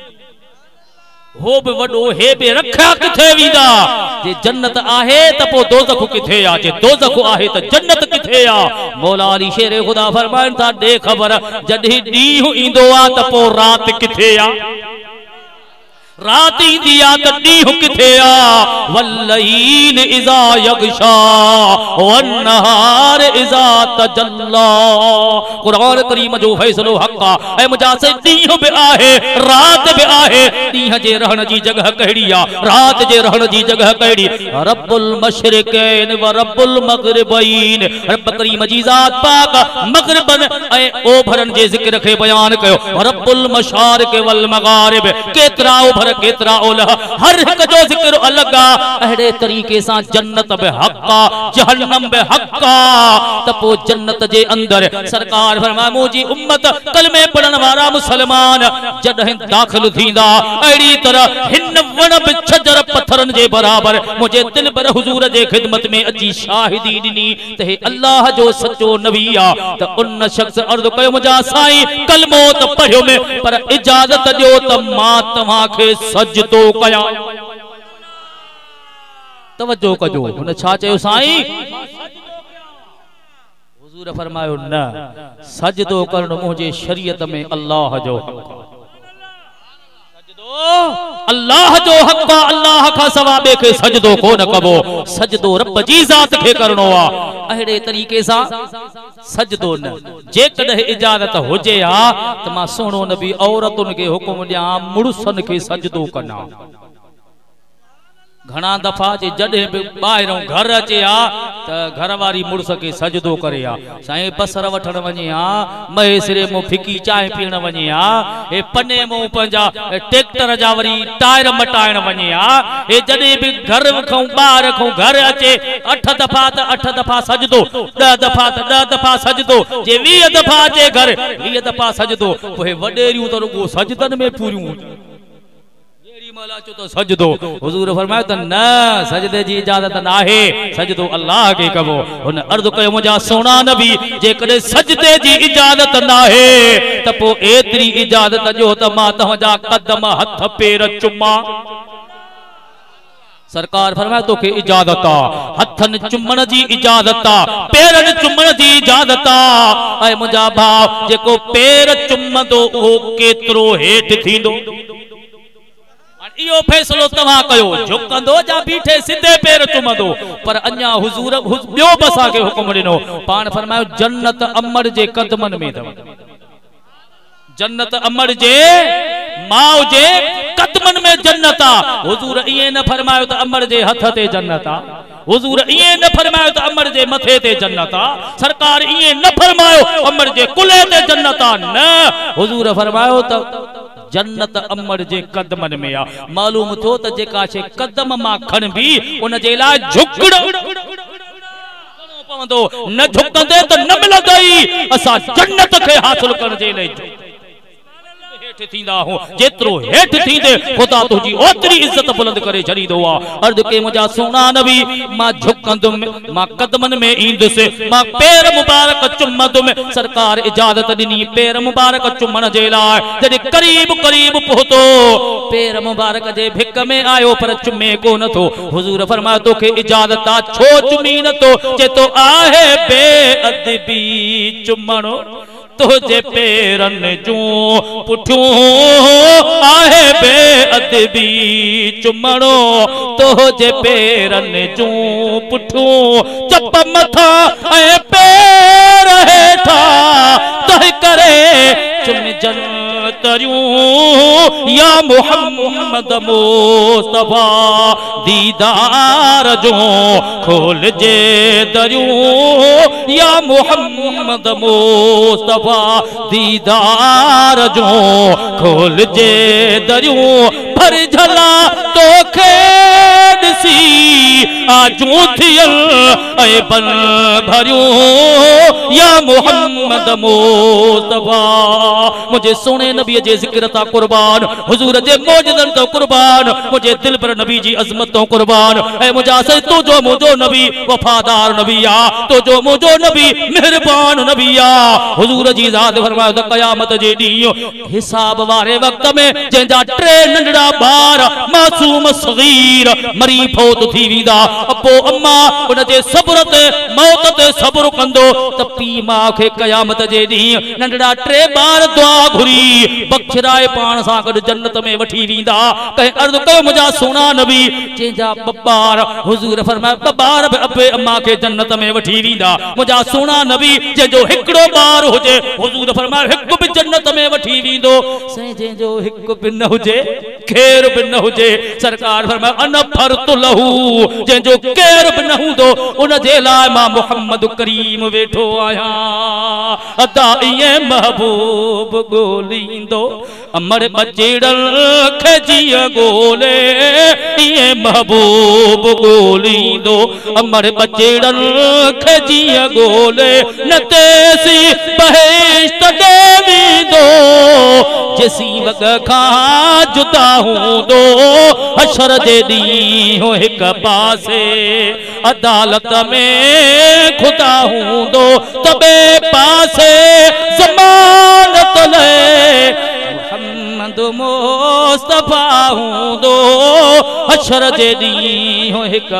हो भी वडो हे भी रखा किथे वीदा। जे जन्नत आहे त पो दोज़ख किथे आ। जे दोज़ख आहे त जन्नत किथे आ। मौला अली शेरे खुदा फरमाइन था दे खबर जॾहिं ॾींहुं ईंदो आ त पो रात किथे आ। रात ईंदी आ त ॾींहुं किथे आ। वल्लैल इज़ा यग़शा वन्नहार इज़ा तजल्ला। कुरान करीम जो फैसलो हक़ आ। ऐ मुंहिंजा से ॾींहुं बि आहे रात बि आहे। ॾींहं जे रहण जी जगह कहिड़ी आ रात जे रहण जी जगह कहिड़ी। रब्बुल मशरिकैन व रब्बुल मग़रिबैन रब करीम जी ज़ात पाक मग़रिबन ऐं ओभरन जे ज़िक्र खे बयान कयो। रब्बुल मशारिक वल मग़ारिब केतिरा ओभर केतरा ओलह हर एक जो जिक्र अलग आ। अहड़े तरीके से जन्नत बे हक आ जहन्नम बे हक आ। त पो जन्नत जे अंदर सरकार फरमाए मुजी उम्मत कलमे पढ़न वाला मुसलमान जडहिं दाखिल थींदा अड़ी तरह हिन वण बि छजर पत्थरन जे बराबर मुझे दिल पर हुजूर जे खिदमत में अची शाहिदी दिनी त हे अल्लाह जो सच्चो नबी आ। त उन शख्स अर्ज कयो मुजा साईं कलमो त पढ़ियो में पर इजाजत दियो त मां तव्हां के सजदो कया। तवज्जो कजो हुन छा चयो साईं। हुजूर फरमायो न सजदो करण मुझे शरीयत में अल्लाह जो हक अल्लाह जो हक अल्लाह का सवाबे के सजदो को न कबो। सजदो रब जी जात के करनो आ। अहड़े तरीके सा सजदो न जे कदे इजाजत होजे आ त मां सोनो नबी औरतुन के हुकुम दिया मुड़सन के सजदो कना। घना दफा जे जडे बाहरों घर अचे आ त घर वारी मुड़स के सजदो करे आ। साईं बसर वठण वने आ महेसरे मो फिकी चाय पीण वने आ ए पने मो पंजा ट्रैक्टर जा वरी टायर मटाइण वने आ। ए जडे भी घर खौ बाहर खौ घर अचे अठ दफा त अठ दफा सजदो दह दफा त दह दफा सजदो जे वीह दफा अचे घर वीह दफा सजदो पोइ वडेरियूं त रुगो सजदन में पूरियूं तो सजदो। हुजूर फरमायो त न सजदे जी इजाजत ना है सजदो अल्लाह के कबो। हुन अर्ज कयो मुंहिंजा सोना नबी जे कदे सजदे जी इजाजत ना है त पो एतरी इजाजत जो त मां तव्हांजा कदम हथ पेर चुमा। सरकार फरमाए तो के इजाजत आ हथन चुमण जी इजाजत आ पेरन चुमण जी इजाजत आ। ऐ मुंहिंजा भाउ जेको पेर चुमंदो उहो केतिरो हेठि थींदो। इहो फैसलो तव्हां कयो झुकंदो जा बीठे सिधे पैर चुमंदो। पर अञा हुजूर ॿियो बि असांखे हुकुम ॾिनो पाण फरमायो जन्नत अमर जे कदमनि में अथव। जन्नत अमर जे माउ जे कदमनि में जन्नत आ। हुजूर ईअं न फरमायो त अमर जे हथ ते जन्नत आ। हुजूर ईअं न फरमायो त अमर जे मथे ते जन्नत आ। सरकार ईअं न फरमायो अमर जे कुल्हे ते जन्नत आ। न हुजूर फरमायो त जन्नत अमर जे कदमन में आ। मालूम थो त जेका शे कदम मां खणबी उन जे लाइ झुकड़ो पवंदो न झुकंदे त न मिलंदई। असां जन्नत खे हासिल करण जे लाइ हेठ थींदा हो जेतिरो हेठ थींदे खुदा तुझी ओतरी इज्जत बुलंद करे छॾींदो आ। अर्ज के मुंहिंजा सोना नबी मां झुकंदुमि मां कदमनि में ईंदुसि मां पेर मुबारक चुमंदुमि। सरकार इजाजत ॾिनी पेर मुबारक चुमण जे लाइ। जॾहिं करीब करीब पहुतो पेर मुबारक जे भिक में आयो पर चुमे कोन थो। हुजूर फरमायो तोखे इजाजत आ छो चुमी नथो। चेतो आहे बेअदबी चुमणो तुझे पेरन जूं पुठियूं आहे बेअदबी चुमणो तुझे पेरन जूं पुठियूं चप मथा ऐं पेर हेठा तह करे चुम जन तरियूं या मोहम्मद मुस्तफा दीदार जो खोल जे दरियूं या मोहम्मद मुस्तफा दीदार जो खोल जे दरियूं भर झला तोखे ॾिसी आजू थियल ऐं बल भरियूं या मोहम्मद मुस्तफा मुझे सोने नबी जे ज़िक्र ता कुर्बान हुजूर जे मौजज़न तो कुर्बान मुझे दिल पर नबी जी अजमत तो कुर्बान ऐ मुझा से तो जो मुझो नबी वफादार नबी आ तो जो मुझो नबी मेहरबान नबी आ हुजूर जी ज़ात फरमायो त क़यामत जे ॾींहुं हिसाब वारे वक्त में जंहिंजा टे नंढड़ा ॿार मासूम सगीर मरी फौत थी वेंदा अबो अम्मा उन जे सब्र ते मौत ते सब्र कंदो त पीउ माउ खे क़यामत जे ॾींहुं नंढड़ा टे ॿार दुआ घुरी बख़्शराए पाण सां गॾु जन्नत में वठी वेंदा कंहिं अर्ज़ कयो मुंहिंजा सोना नबी जंहिंजा ॿ ॿार हुजूर फरमायो ॿ ॿार बि अबे अम्मा खे जन्नत में वठी वेंदा मुंहिंजा सोना नबी जंहिंजो हिकिड़ो ॿार हुजे हुजूर फरमायो हिकु बि जन्नत में वठी वेंदो साईं जंहिंजो हिकु बि न हुजे केर बि न हुजे सरकार फरमायो अन फरतु लहू जंहिंजो केर बि न हूंदो उन जे लाइ मां मोहम्मद करीम वेठो आहियां अदा ईअं महबूब ॻोल्हींदो अमर बचेड़ल खे जीअं ॻोल्हे ईअं महबूब ॻोल्हींदो अमर बचेड़ल खे जीअं ॻोल्हे न तेसी बहिश्त ॾे वेंदो जेसी वॻ खां जुदा हूंदो हशर जे ॾींहुं हिक पासे अदालत में खुदा हूंदो त ॿिए पासे ज़मानत लाइ मोहम्मद मुस्तफा हूंदो हशर जे ॾींहुं हिक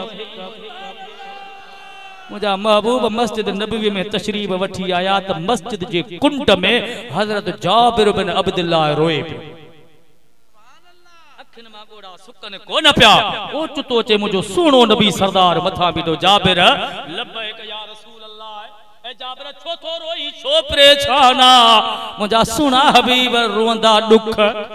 मुझा महबूब मस्जिद नबवी में तशरीफ वठी आया त मस्जिद जे कुंड में हजरत जाबिर बिन अब्दुल्लाह रोए अखिन मां गोड़ा सुकन कोन पिया ओच तो चे मुझो सुणो नबी सरदार मथा बीठो जाबिर लब्बैक या रसूल अल्लाह ए जाबिर छो थो रोई छो परेशाना मुझा सुणा हबीब रोंदा दुख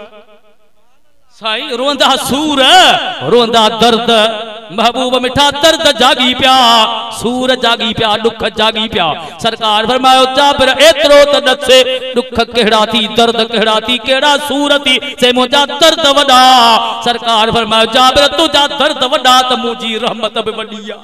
साईं रोंदा सूर रोंदा दर्द महबूब मिठा दर्द जागी पिया सूर जागी पिया दुख जागी पिया सरकार फरमायो जाबिर एतरो त दसे दुख केड़ा थी दर्द केड़ा थी केड़ा सूर थी से मुझा दर्द वडा सरकार फरमायो जाबिर तुझा दर्द वडा त मुजी रहमत भी वडी आ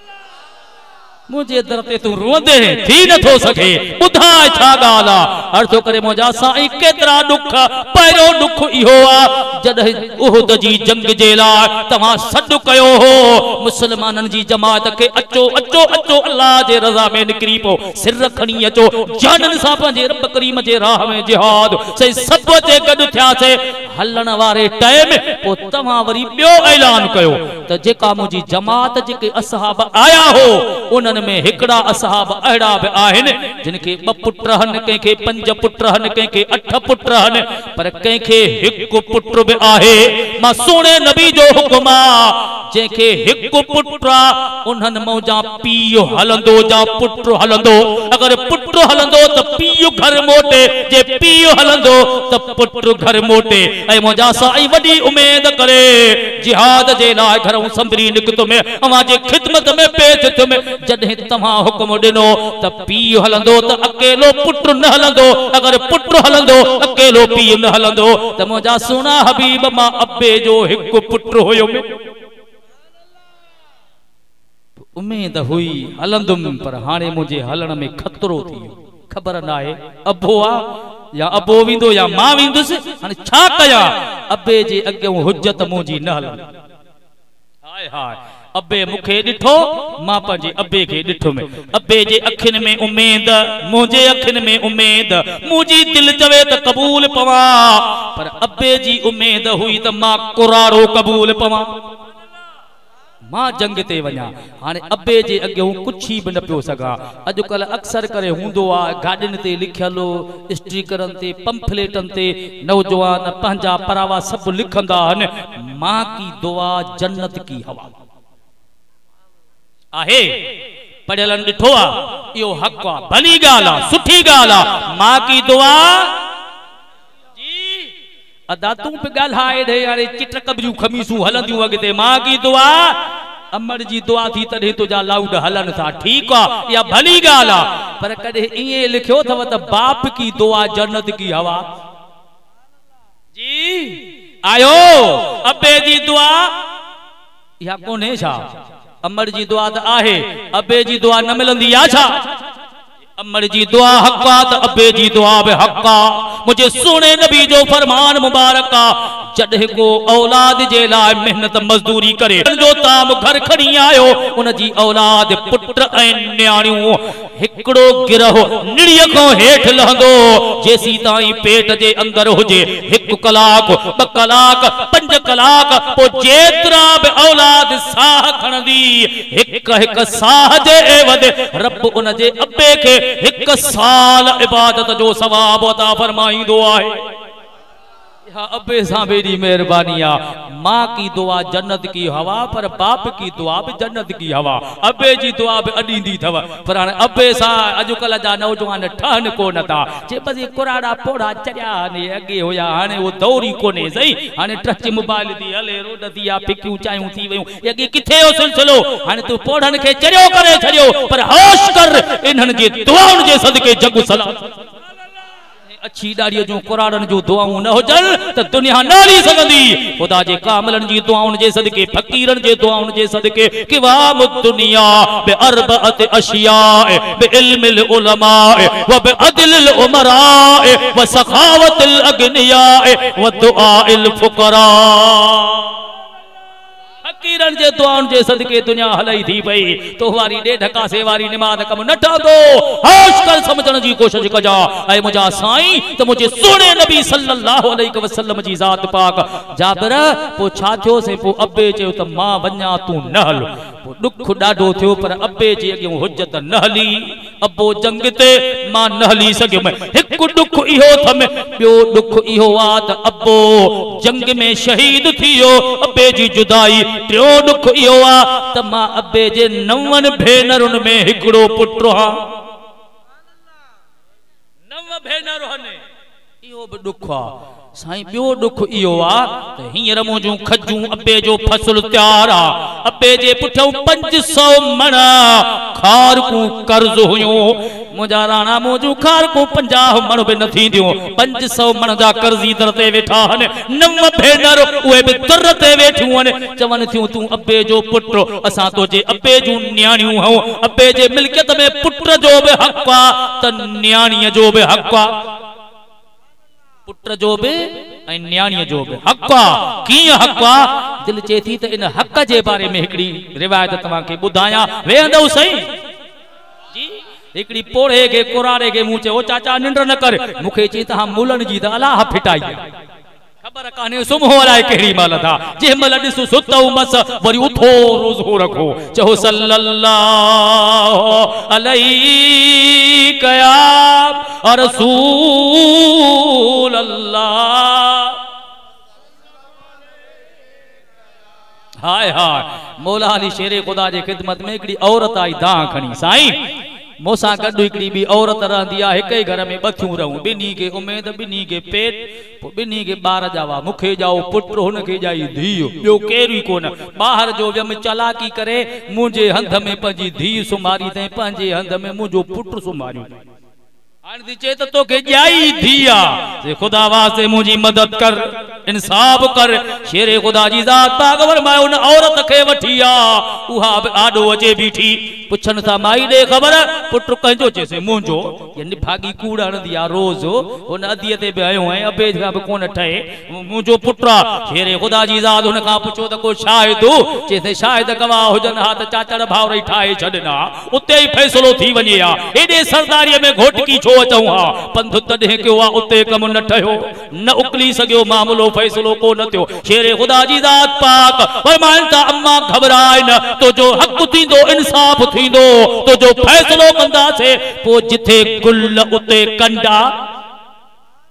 मुझे दर ते तू रोंदे थी न थो सके बुधाए छा गाला अर्थ करे मुझा साईं केतरा दुख पहिरो दुख इहो आ जॾहिं उहद जी जंग जे लाइ तव्हां सॾु कयो हो मुसलमाननि जी जमात खे अचो अचो अचो अल्लाह जे रज़ा में निकिरी पो सिर खणी अचो जाननि सां पंहिंजे रब करीम जे राह में जिहाद सही सभ जे गॾु थियासे हलण वारे टाइम पो तव्हां वरी ॿियो ऐलान कयो त जेका मुंहिंजी जमात जेके असहाब आया हो उन्हनि में हिकड़ा असहाब अहिड़ा भी आहिनि जिनके ॿ पुट हन कंहिंखे पंज पुट हन कंहिंखे अठ पुट हन पर कंहिंखे हिकु पुट भी आहे मां सोने नबी जो हुकुम आ जंहिंखे हिकु पुट आ उन्हनि मौजा पीउ हलंदो जा पुट हलंदो अगर पुट हलंदो त पीउ घर मोटे जे पीउ हलंदो त पुट घर मोटे ऐं मौजा साईं वॾी उम्मीद करे जिहाद जे लाइ घरों संभरी निकतो में अवां जे खिदमत में पेश थियो में जॾहिं तव्हां हुकुम ॾिनो त पीउ हलंदो त अकेलो पुट न हलंदो अगर पुट हलंदो अकेलो पीउ न हलंदो त मुंहिंजा सुहिणा हबीब मां अब्बे जो हिकु पुट हुयो उम्मीद हुई हलंदुमि पर हाणे मुंहिंजे हलण में खतरो थी वियो ख़बर न आहे अबो आ या अबो वेंदो या मां वेंदुसि हाणे छा कयां अब्बे जे अॻियां हुजत मुंहिंजी न हलंदी हाय हाय अब्बे मुखे ॾिठो मां पंहिंजे अब्बे खे ॾिठो में अब्बे जे अखियुनि में उम्मीद मुंहिंजे अखियुनि में उम्मीद मुंहिंजी दिलि चवे त क़बूल पवां पर अब्बे जी उम्मीद हुई त मां कुरारो क़बूल पवां मां जंग ते वञा हाणे अब्बे जे अॻियां कुछ भी न पियो सघां अॼुकल्ह अक्सर करे हूंदो आहे गाॾियुनि ते लिखियलु स्टिकरनि ते पंफलेटनि ते नौजवान पंहिंजा परावा सभु लिखंदा आहिनि मां की दुआ जन्नत की हवा आहे पढ़ियलनि ॾिठो आहे इहो हक़ आहे भली ॻाल्हि आहे सुठी ॻाल्हि आहे मां की दुआ जी अदा तू पे ॻाल्हाए ॾे हाणे चिट कबियूं खमीसूं हलंदियूं अॻिते मां की दुआ अमर जी दुआ थी तॾहिं तुंहिंजा लाउड हलन था ठीक आहे या भली ॻाल्हि आहे पर कॾहिं ईअं लिखियो अथव त बाप की दुआ जन्नत की हवा जी आयो अबे जी दुआ या कोन्हे छा अमर जी दुआ त आहे अबे जी दुआ न मिलंदी आहे छा अमर जी दुआ हक्का त अबे जी दुआ बि हक्का मुझे सुने नबी जो फरमान मुबारक आ जॾहिं को औलाद जे लाइ मेहनत मजदूरी करे जो ताम घर खणी आयो उन जी औलाद पुट ऐं न्याणियूं हिकिड़ो गिरह निड़ीअ खां हेठि लहंदो जेसी ताईं पेट जे अंदर हुजे हिकु कलाक ॿ कलाक पंज कलाक पोइ जेतिरा बि औलाद साह खणंदी हिक हिक साह जे एवद रब उन जे अबे खे हिक साल इबादत जो सवाब अता फरमाईंदो आहे अबे सां बेड़ी मेहरबानी आ माँ की दुआ जन्नत की हवा पर बाप की दुआ भी जन्नत की हवा अबे जी दुआ भी अॾींदी थव पर हाणे अबे सां अॼुकल्ह जा नौजवान ठहनि कोन था जे बसि कुराड़ा पोड़ा चढ़िया ने अॻे हुया हाणे वो दौरी कोन्हे सही हाणे टच मोबाइल थी हले रोड थी आ फिकियूं चायूं थी वयूं अॻे किथे हो सिलसिलो हाणे तू पोड़नि खे चरियो करे छॾियो पर होश कर इन्हनि जे दुआउनि जे सदके जग सलाम अच्छी ॾाड़ीअ जूं कुराड़नि जूं दुआऊं न हुजनि त दुनिया न हली सघंदी ख़ुदा जे कामिलनि जी दुआउनि जे सदके फ़क़ीरनि जे दुआउनि जे सदके क़िवाम दुनिया बि अरबअत अशियाए बि इल्मिल उलमाए व बि अदलिल उमराए व सखावतिल अगनियाए व दुआइल फुकरा फकीरन जे दुआउनि जे सदके दुनिया हलई थी पई तो वारी ॾेढ कासे वारी निमाज़ कम न ठहंदो होश कर समझण जी कोशिश कजा ऐं मुंहिंजा साईं त मुंहिंजे सुहिणे नबी सल्लल्लाहु अलैहि वसल्लम जी ज़ात पाक जाबिर पोइ छा थियो से पोइ अबे चयो त मां वञा तूं न हल पोइ ॾुख ॾाढो थियो पर अबे जे अॻियां हुजत न हली अबो जंग ते मां न हली सघियुमि हिकु ॾुख इहो थम ॿियो ॾुख इहो आहे त अबो जंग में शहीद थी वियो अबे जी जुदाई टियों ॾुख इहो आहे त मां अबे जे नवनि भेनरुनि में हिकिड़ो पुटु आहियां नव भेनरूं आहिनि इहो बि ॾुख आहे साईं ॿियो ॾुख इहो आहे त हींअर मुंहिंजूं खजूं अबे जो फसल तयारु आहे अबे जे पुठियां पंज सौ मण खारकूं कर्ज़ हुयूं मुंहिंजा राणा मुंहिंजूं खारकूं पंजाह मण बि न थींदियूं पंज सौ मण जा कर्ज़ी दर ते वेठा आहिनि नव भेनर उहे बि दर ते वेठियूं आहिनि चवनि थियूं तूं अबे जो पुटु असां तुंहिंजे अबे जूं न्याणियूं हूं अबे जे मिल्कियत में पुट जो बि हक़ आहे त न्याणीअ जो बि हक़ आहे पुट जो बि ऐं न्याणीअ जो बि हक़ आहे कीअं हक़ आहे दिलि चए थी त इन हक़ जे बारे में हिकिड़ी रिवायत तव्हांखे ॿुधायां वेहंदव सही जी हिकिड़ी पोड़े खे कुराड़े खे मूं चयो चाचा निंड न कर मूंखे चई तव्हां मुलनि जी त अलाह फिटाई ख़बर कान्हे सुम्हो अलाए कहिड़ी महिल था जंहिं महिल ॾिसो सुतऊं मस वरी उथो रोज़ो रखो चओ सल्लल्लाहु अलैहि या रसूल अल्लाह हाय हाय मौला अली शेरे खुदा जे खिदमत में हिकिड़ी औरत आई दां खणी साईं मोसा गॾु हिकिड़ी ॿी औरत रहंदी आहे हिक ई घर में ॿथियूं रहूं ॿिन्ही खे उमेद ॿिन्ही खे पेट पोइ ॿिन्ही खे ॿार ॼावा मूंखे ॼाओ पुटु हुनखे ॼाई धीउ ॿियो केरु ई कोन ॿाहिरि जो वियमि चालाकी करे मुंहिंजे हंध में पंहिंजी धीउ सुम्हारी अथई पंहिंजे हंध में मुंहिंजो पुटु सुम्हारियो हाणे चए त तोखे ॼाई धीउ आहे ख़ुदा वास्ते मुंहिंजी मदद कर इंसाफ़ कर शेरे ख़ुदा जी ज़ात पाक फरमायो उन औरत खे वठी आ उहा बि आॾो अचे बीठी पुछनि था माई ॾे ख़बर पुटु कंहिंजो चएसि मुंहिंजो ये निभागी कूड़ हणंदी आहे रोज़ हुन अदीअ ते बि आयो ऐं अबे खां बि कोन ठहे मुंहिंजो पुटु आहे शेरे ख़ुदा जी ज़ात हुन खां पुछो त को शाहिदु चएसि शाहिद गवाह हुजनि हा त चाचड़ भाउर ई ठाहे छॾना उते ई फ़ैसिलो थी वञे हा एॾे सरदारीअ में घोटकी छो अचूं हा पंध तॾहिं कयो आहे उते कमु न ठहियो न उकली सघियो मामलो फ़ैसिलो कोन थियो शेरे ख़ुदा जी ज़ात पाक फरमाइनि था अम्मा घबराए न तुंहिंजो हक़ थींदो इंसाफ़ थींदो तुंहिंजो फ़ैसिलो कंदासीं पोइ जिथे गुल उते कंडा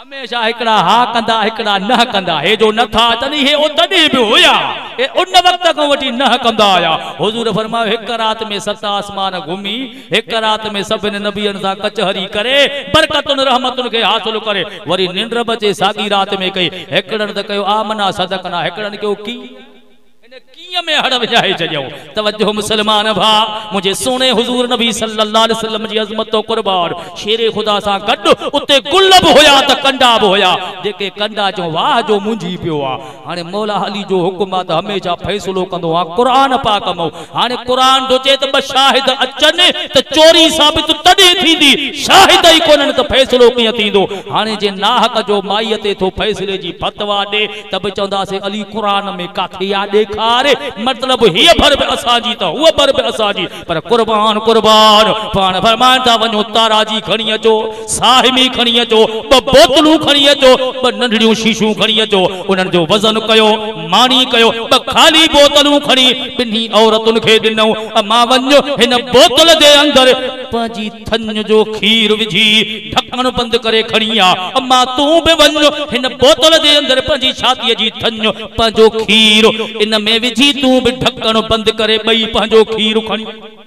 हमेशा हिकड़ा हा कंदा हिकड़ा न कंदा हे जो न था तनी हे ओ तनी भी होया ए उन वक्त को वठी न कंदा आया हुजूर फरमायो हिक रात में सत आसमान घूमी हिक रात में सभिनी नबियन सा कचहरी करे बरकतुन रहमतुन के हासिल करे वरी निंद्र बचे सागी रात में कई हिकड़न त कयो आमना सदकना हिकड़न कयो की किया में हड़ विझाए छो तवज्जो मुसलमान भा मुझे सोने हुजूर नबी सल्लल्लाहु अलैहि वसल्लम जी अजमत तो कुर्बान शेरे खुदा सा गड उते गुलब होया त कंडा भी होया जेके कंडा जो वाह जो मुंजी पियो आ हाने मौला अली जो हुकुम आ त हमेशा फैसलो कंदो आ कुरान पाक मो हाने कुरान जो चे त ब शाहिद अचन त चोरी साबित तडे थींदी शाहिद ही कोनन त फैसलो किया थींदो हाने जे नाहक जो माई ते थो फैसले जी फतवा दे तब चंदा से अली कुरान में काथे आ देखारे मतलब ही भर पे असाजी तो हुआ भर पे असाजी पर कुर्बान कुर्बान पान फरमान था वनो तारा जी खणी अचो साहिमी खणी अचो ब बोतलू खणी अचो ब नंढड़ियों शीशू खणी अचो उनन जो वजन कयो मानी कयो ब खाली बोतलू खणी बिन्ही औरतुन के दिनो अमा वन्यो हिन बोतल दे अंदर पाजी थन जो खीर विझी ढक्कन बंद करे खणिया अमा तू बे वन्यो हिन बोतल दे अंदर पाजी छाती जी थन पाजो खीर इन में विझी तू भी ढक्कन बंद करे बई पंजो खीर खणी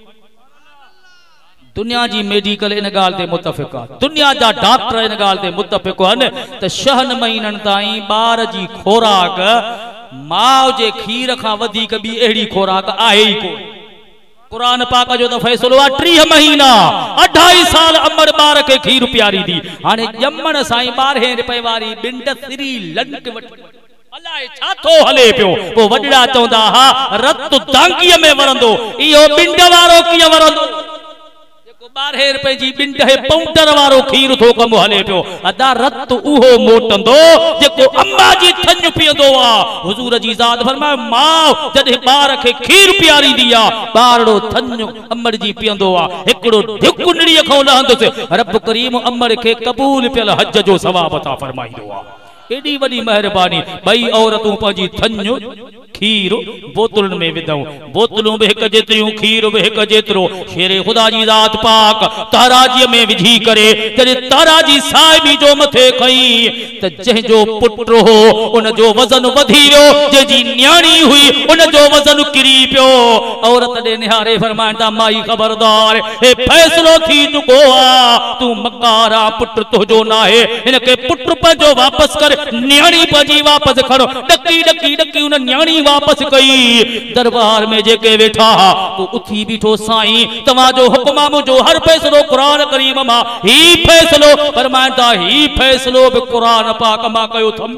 दुनिया जी मेडिकल इन गाल ते मुतफिक आ दुनिया जा डॉक्टर इन गाल ते मुतफिक हन त छहन महीनन ताई बार जी खोराक माओ जे खीर का वधिक बी एड़ी खोराक आहे ही को कुरान पाक जो तो फैसलो आ टीह महीना अढ़ाई साल अमर बार के खीर प्यारी दी हाने जमन साई बारह रुपए वाली बिंड श्री लंक अलाए छाथो हले पियो वो वडड़ा चौंदा हा रत दांगी में वरंदो इयो बिंड वारो किया वरंदो जेको बारह रुपए जी बिंड है पाउडर वारो खीर थो कम हले पियो अदा रत उहो मोटंदो जेको अम्मा जी थन पियंदो आ हुजूर जी ज़ात फरमाए मां जदे बार के खीर प्यारी दिया बारड़ो थन अमर जी पियंदो आ एकड़ो ढुकुनड़ी खो लहंदो रब करीम अमर के कबूल पियल हज जो सवाब अता फरमाइदो आ एडी वडी मेहरबानी बई औरतों पाजी थन्यो खीर बोतल में विदऊ बोतलों में एक जेतिरियों खीर में एक जेतिरो शेरे खुदा जी ज़ात पाक ताराजी में विझी करे जरे ताराजी साहिबी जो मथे खई त जह जो पुत्र हो उन जो वजन वधी वियो जे जी न्याणी हुई उन जो वजन किरी पियो औरत दे निहारे फरमांदा माई खबरदार ए फैसलो थी चुको आ तू मकारा पुत्र तो जो ना है इनके पुत्र पर जो वापस कर न्याणी पजी वापस खड़ो डकी डकी डकी उन न्याणी वापस कई दरबार में जेके वेठा तो उथी बीठो साईं तवा जो हुक्मा मुझो हर फैसलो कुरान करीम मा ही फैसलो फरमांदा ही फैसलो बि कुरान पाक मा कयो थम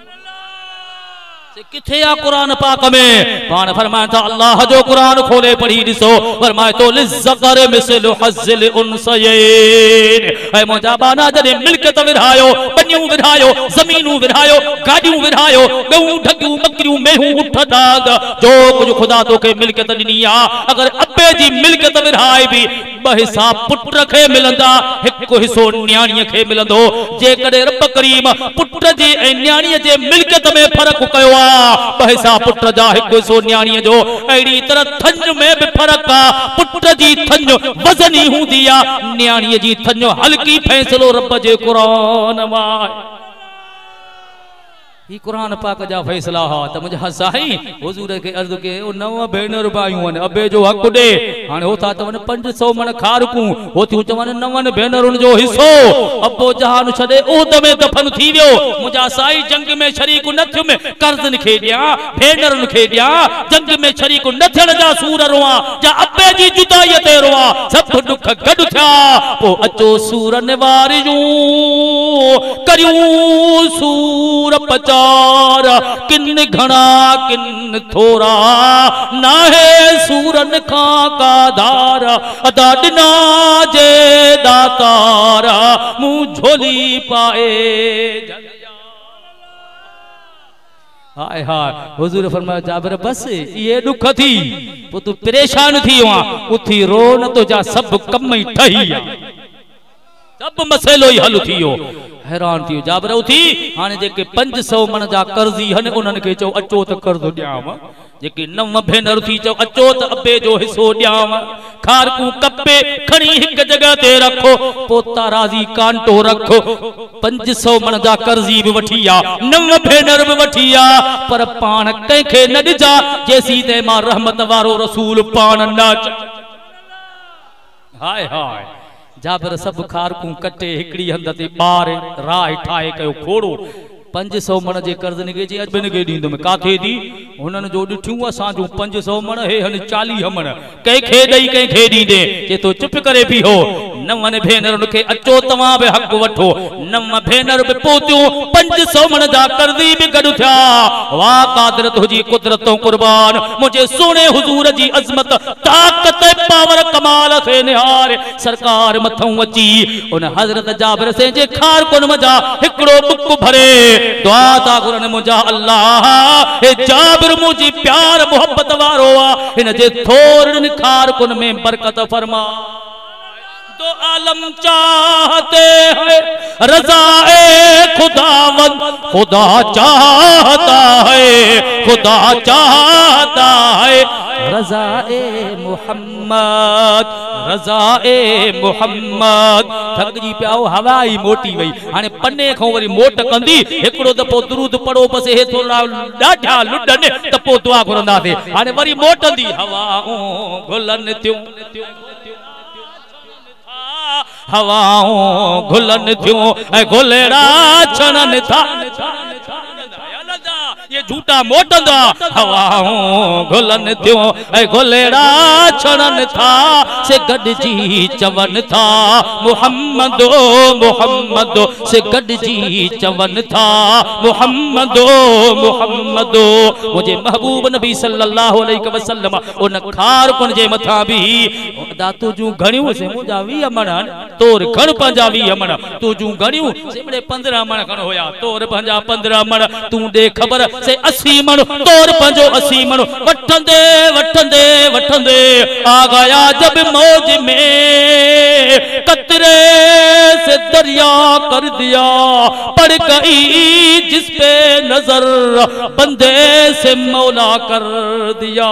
किथे आ कुरान पाक में पान फरमाता अल्लाह जो कुरान खोले पढ़ी दिसो फरमाए तो लिज़कर मिसल हज़्ल उनसयैन ऐ मुंजा बाना जदे मिल्कियत विधायो बनियूं विधायो ज़मीनूं विधायो गाड़ियूं विधायो गऊ ढगियूं बकरियूं मेहूं उठ दाग जो कुछ खुदा तो के मिल्कियत दिनी आ अगर अब्बे जी मिल्कियत विधाए भी ब हिस्सा पुत्र के मिलंदा एक हिस्सो न्याणी के मिलंदो जे कदे रब करीम पुत्र जी ए न्याणी जे मिल्कियत में फर्क कयो पैसा पुत्र जा हिकु सो न्याणी जो अड़ी तरह थंज में भी फर्क आ पुत्र जी थंज वजनी हूंदी आ न्याणी जी थंज हल्की फैसलो रब जे कुरान मा ही कुरान पाक जा फैसला हा त मुझा साईं हुजूर के अर्ज के ओ नव भेनर बायूं न अबे जो हक दे हाने होता तवन पांच सौ मन खारकू होती चवन नवन भेनरुन जो हिस्सो अबो जहान छदे ओद में दफन थी वियो मुझा साईं जंग में शरीक न थियो में कर्जन खे दिया भेनरुन खे दिया जंग में शरीक न थियण जा सूर रोआ जा अबे जी जुदाई ते रोआ सब दुख गड था पो अचो सूर निवारियूं करियूं सूर पचा किन घना किन थोरा ना है सूरन का का धारा अदा दिना जे दातारा मुंह झोली पाए हाय हाय हुजूर फरमाया जाबिर बस ये दुख थी वो तू परेशान थी वहां उथी रो न तो जा सब कम ही ठही सब मसलो ही हल थियो हैरान थी जाबिर उथी हाने जेके पंज सौ मन जा कर्ज़ी हन उन्हनि खे चओ अचो त कर्ज़ ॾियांव जेके नव भेनर थी चओ अचो त अबे जो हिस्सो ॾियांव खारकू कपे खणी हिक जगह ते रखो पोता राज़ी कांटो रखो पंज सौ मन जा कर्ज़ी भी वठी आ नव भेनर भी वठी आ पर पाण कंहिंखे न ॾिजा जेसी ते मां रहमत वारो रसूल पाण न हाय हाय जाबिर सब खारकू कटे हिकड़ी हंद ते बार राह ठाए कयो खोड़ो पंज सौ मन जे कर्ज निके जी अजबिन के दींदो में काथे दी उन्हनि जो ॾिठियूं असां जो पंज सौ मन हे हन चालीह मन कंहिंखे ॾेई कंहिंखे ॾींदे जे तो चुप करे बीहो नवनि भेनरुनि खे अचो तव्हां बि हक़ वठो नव भेनर बि पोतियूं पंज सौ मन जा कर्ज़ी बि गॾु थिया वाह कादर तुंहिंजी कुदरतों कुर्बान मुंहिंजे सोने हुजूर जी अज़मत ताक़त पावर कमाल खे निहार सरकार मथों अची उन हज़रत जाबिर से जे खार कुन मजा हिकिड़ो बुक भरे दुआ ता कुरन मुंहिंजा अल्लाह हे जाबिर मुंहिंजी प्यार मोहब्बत वारो आ हिन जे थोरनि खार कुन में बरकत फरमा तो आलम चाहते हैं रज़ाए खुदावंद खुदा चाहता है खुदा चाहता है रज़ाए मोहम्मद रज़ाए मोहम्मद थक जी पिया हवाई मोटी वई हाने पन्ने खां वरी मोट कंदी हिकड़ो दफ़ो दुरूद पढ़ो बस हे थोड़ा ॾाढा लुडन त पोइ दुआ घुरंदासीं हाने वरी मोटंदी हवाऊं गुलन थियूं हवाऊं घुलन थियूं ऐं गुलेड़ा छणन था ये झूठा मोटंदा हवाऊं घुलन थियूं ऐं गुलेड़ा छणन था से गॾिजी चवन था मुहम्मदो मुहम्मदो से गॾिजी चवन था मुहम्मदो मुहम्मदो मुझे महबूब नबी सल्लल्लाहु अलैहि वसल्लम उन खार कुन जे मथा भी दातू जूं घणियूं से मुंहिंजा वीह मण तोर घण पंहिंजा वीह मण तूं जूं घणियूं सिमड़े पंद्रहं मण खण हुया तोर पंहिंजा पंद्रहं मण तूं ॾे ख़बर से अस्सी मण तोर पंजो अस्सी मण वठंदे वठंदे वठंदे आ गया जब मौज में कतरे से दरिया कर दिया पड़ गई जिस पे नजर बंदे से मौला कर दिया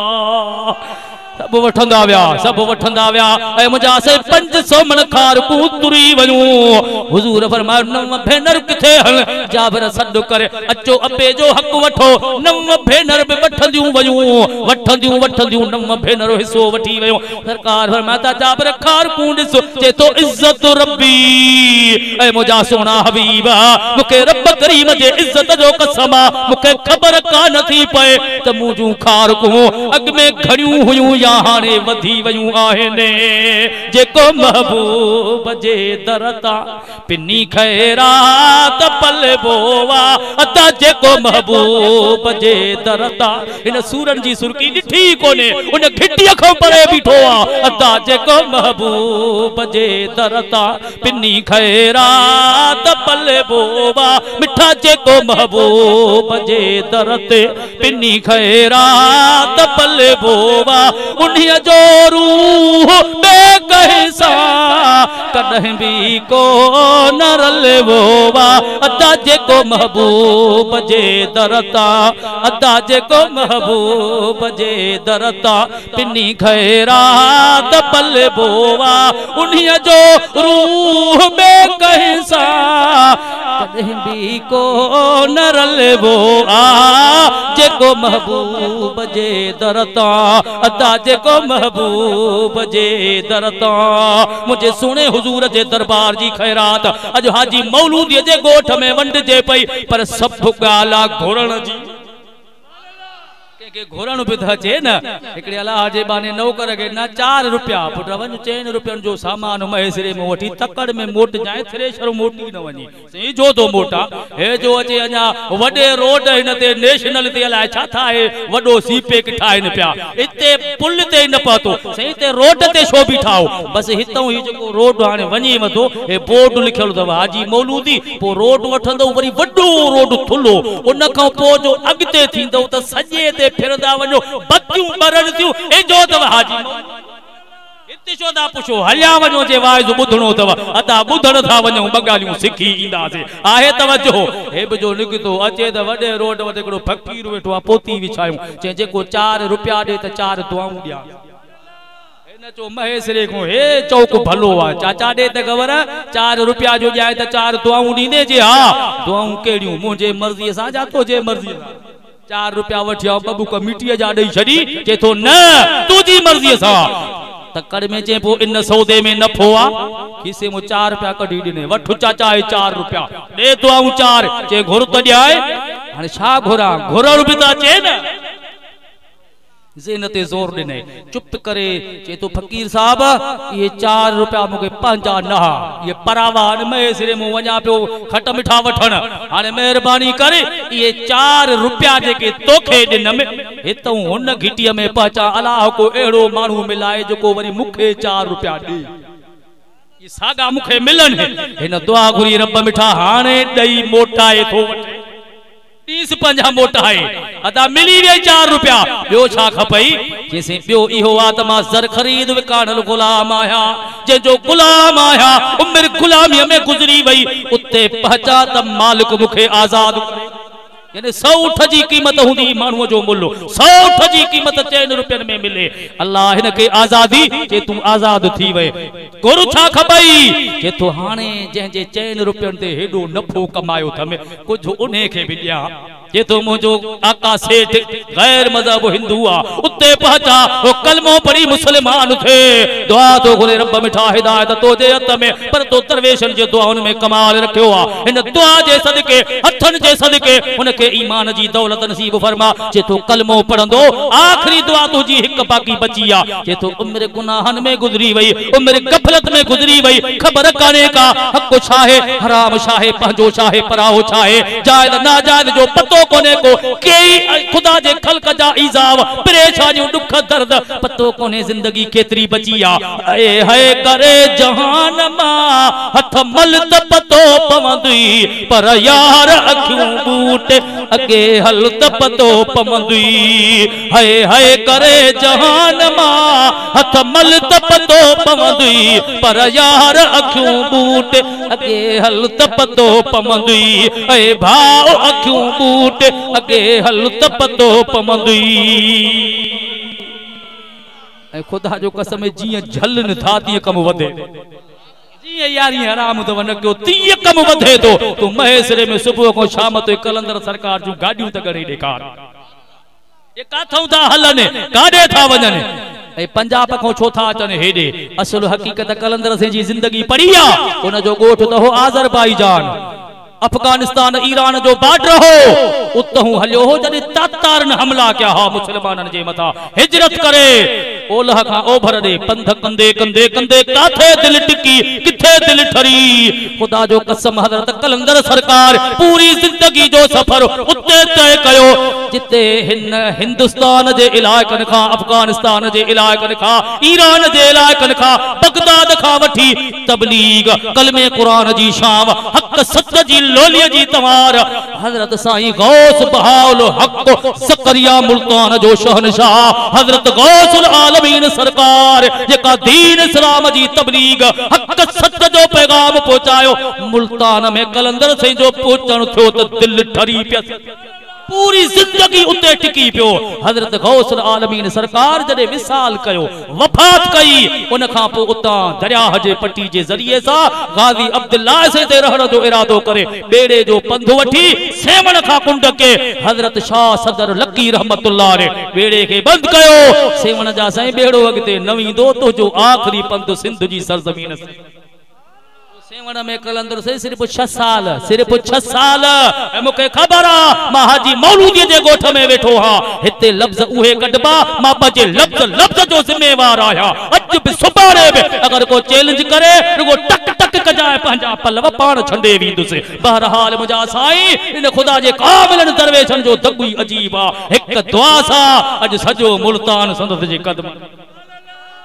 सब वठंदा विया सब वठंदा विया ऐं मुंहिंजा से पंज सौ मन खार कू तुरी वञूं हुजूर फरमायो नव भेनर किथे हल जाबिर सॾु करे अचो अबे जो हक़ वठो नव भेनर बि वठंदियूं वञूं वठंदियूं वठंदियूं नव भेनर हिस्सो वठी वियो सरकार फरमाया था जाबिर खार कू ॾिस चए थो इज़त रब्बी ऐं मुंहिंजा सोना हबीब मूंखे रब करीम जे इज़त जो कसम आहे मूंखे ख़बर कान थी पए त मुंहिंजूं खार कू अॻ में घणियूं हुयूं या हाणे वधी वयूं आहिनि जेको महबूब जे दर तां पिनी खैरात पल बोवा अता जेको महबूब जे दर तां इन सूरन जी सुरकी ॾिठी कोने उन घिटीअ खां परे बीठो आहे अता जेको महबूब जे दर तां पिनी खैरात पल बोवा मिठा जेको महबूब जे दर ते पिनी खैरात पल बोवा उन्हीं जो रूह बेकहिसा कदम भी को न रलवो वा अदा जेको महबूब जे दरता अदा जेको महबूब जे दरता पिनी खैरात पल बोवा उन्हीं जो रूह बेकहिसा कदम भी को न रलवो आ जेको महबूब जे दरता अदा जेको महबूब जे दरता मुझे सुने हुजूर जे दरबार जी खैरात अज हाजी मौलूदी जे गोठ में वंडजे पई पर सब गाला घोरण जी के घोरण भी अचे न हिकड़े अल्लाह जे बाने नौकर के ना चार रुपया पुट वन चैन रुपयन जो सामान मैसरे में वठी तकड़ में मोट जाए थ्रेशर मोटी न वनी सही जो तो मोटा हे जो अचे अना वडे रोड इन ते नेशनल ते अलाए छा था है वडो सीपे के ठाइन पिया इते पुल ते न पतो सही ते रोड ते शो भी ठाओ बस हितों ही जो रोड हाने वनी मथो हे बोर्ड लिखल दवा हाजी मौलूदी पो रोड वठंदो वरी वडो रोड थुलो उन खां पो जो अगते थींदो त सजे ते फिरदा वञो बत्तियूं बरन थियूं ए जो त हाजी उते चोदा पुछो हलिया वञो जे वाइज ॿुधणो अथव अदा ॿुधण था वञूं ॿ ॻाल्हियूं सिखी ईंदासीं आहे तवजो हे बि जो निकितो अचे त वॾे रोड वटि हिकिड़ो फ़क़ीर वेठो आहे पोती विछायूं चए जेको चार रुपया ॾे त चार दुआऊं ॾियां हिन चयो महेसरे को हे चौक भलो आहे चाचा ॾे त ख़बर चार रुपया जो ॾियां त चार दुआऊं ॾींदे जे हा दुआऊं कहिड़ियूं मुंहिंजे मर्ज़ीअ सां जा तुंहिंजे मर्ज़ीअ सां चार रुपया वठी आओ बबू का मिट्टीअ जा ॾेई छॾी चए थो न तुंहिंजी मर्ज़ीअ सां तकड़ में चे पो इन सौदे में नफो आ किसे मो चार रुपया कढी ॾिने वठु चाचा है चार रुपया दे तो आऊं चार चे घुर त ॾियाए हाणे छा घुरा घुरण बि त अचे न ज़ेन ते जोर ॾिने चुप करे चे तो फ़कीर साहब ये चार रुपया मुके पंहिंजा न ये परावा में सिरे मु वञा पियो खट मिठा वठण हाणे महिरबानी करे ये चार रुपया जेके तोखे ॾिनम हितऊं हुन घिटीअ में पहुचा अलाह को अहिड़ो माण्हू मिलाए जेको वरी मूंखे चार रुपया ॾे ये सागा मूंखे मिलनि हिन दुआ घुरी रब मिठा हाणे ॾेई मोटाए थो वठे तीस पंजा मोटाए अदा मिली वे चार रुपया ॿियो छा खपई जैसे ॿियो इहो आ त मां ज़र ख़रीद विकाणल गुलाम आया जे जो गुलाम आया उमिर गुलामीअ में गुज़री वई उते पहुचा त मालिक मूंखे आज़ाद करे यानी सौ उठ जी कीमत हुंदी माण्हूअ जो मुल्लो सौ उठ जी कीमत चइनि रुपयनि में मिले अल्लाह हिन खे आज़ादी जे तूं आज़ाद थी वए गुरु छा खपई जे तो हाणे जंहिंजे चइनि रुपयनि ते हेॾो नफ़ो कमायो थम कुझु उन खे बि ॾियां ये तो मुझो आका सेठ गैर मजहब हिंदू आ उते पहुंचा वो कलमो पढ़ी मुसलमान थे दुआ तो घुरे रब मिठा हिदायत तो जे हथ में पर तो दरवेशन जे दुआउन में कमाल रखियो आ इन दुआ जे सदके हथन जे सदके उनके ईमान जी दौलत नसीब फरमा जे तो कलमो पढ़ंदो आखिरी दुआ तुझी हिक बाकी बची आ जे तो उम्र गुनाहन में गुजरी वई उम्र गफलत में गुजरी वई खबर काने का हक छाहे हराम छाहे पंजो छाहे पराओ छाहे जायज नाजायज जो पतो कोने को कई खुदा जे खल्क जा इजाव परेशानियों दुख दर्द पतो कोने जिंदगी केतरी बची आ ए है करे जहान मा हथ मल त पतो पवंदी पर यार अखियों बूटे अगे हल त पतो पवंदी है है करे जहान मा हथ मल त पतो पवंदी पर यार अखियों बूटे अगे हल त पतो पवंदी ए भाव अखियों बूटे अगे हल त पतो पवंदी ऐ खुदा जो कसम जीअं झल न था तीअं कम वधे जीअं यारी हराम तो न कयो तीअं कम वधे तो तू महेसरे में सुबुह को शाम तो कलंदर सरकार जूं गाड़ियूं त गणी ॾेखार ये काथों था हलनि काॾे था वञनि ऐं पंजाब खां छो था अचनि हेॾे असुल हकीकत कलंदर से जी जिंदगी पड़ी आ उन जो ॻोठ त हो आज़रबाईजान अफगानिस्तान ईरान जो बॉर्डर हो उतहूं हलियो हो जॾहिं तातारन हमला कया हा मुसलमाननि जे मथां हिजरत करे ओलह खां ओभर ॾे पंध कंदे कंदे कंदे काथे दिल टिकी किथे दिल ठरी खुदा जो कसम हज़रत कलंदर सरकार पूरी जिंदगी जो सफर उते तय कयो जिते हिन हिंदुस्तान जे इलाइक़नि खां अफगानिस्तान जे इलाइक़नि खां ईरान जे इलाइक़नि खां बगदाद खां वठी तबलीग कलमे कुरान जी शाम हक सत जी लोलिया जी तवार हजरत साईं गौस बहाउल हक सकरिया मुल्तान जो शहनशाह हजरत गौसुल आलमीन सरकार जेका दीन इस्लाम जी तबलीग हक सत जो पैगाम पहुंचायो मुल्तान में कलंदर से जो पहुंचण थियो त दिल ठरी पिया पूरी जिंदगी उते टिकी पियो हजरत गौसुल आलमीन सरकार जॾहिं विसाल कयो वफात कई उन खां पोइ उतां दरियाह जे पट्टी जे ज़रिए सां गाज़ी अब्दुल्लाह से ते रहण जो इरादो करे बेड़े जो पंध वठी सेवण खां कुंड के हजरत शाह सदर लकी रहमतुल्लाह रे बेड़े के बंद कयो सेवण जा साईं बेड़ो अॻिते न वेंदो तो जो आखिरी पंध सिंध जी सरजमीन से सेवण में कलंदर से सिर्फ छह साल सिर्फ छह साल मुखे खबर आ मां हाजी मौलूदी जे गोठ में वेठो हा हिते लफ्ज उहे कढबा मां पंहिंजे लफ्ज लफ्ज जो जिम्मेवार आया अज भी सुभाणे भी अगर को चैलेंज करे रुगो टक टक कजाए पंहिंजा पलव पाण छंडे वेंदुसि बहरहाल मुंहिंजा साईं इन खुदा जे कामिलनि दरवेशनि जो दगु ई अजीब आ हिक दुआ सां अज सजो मुल्तान संदत जे कदम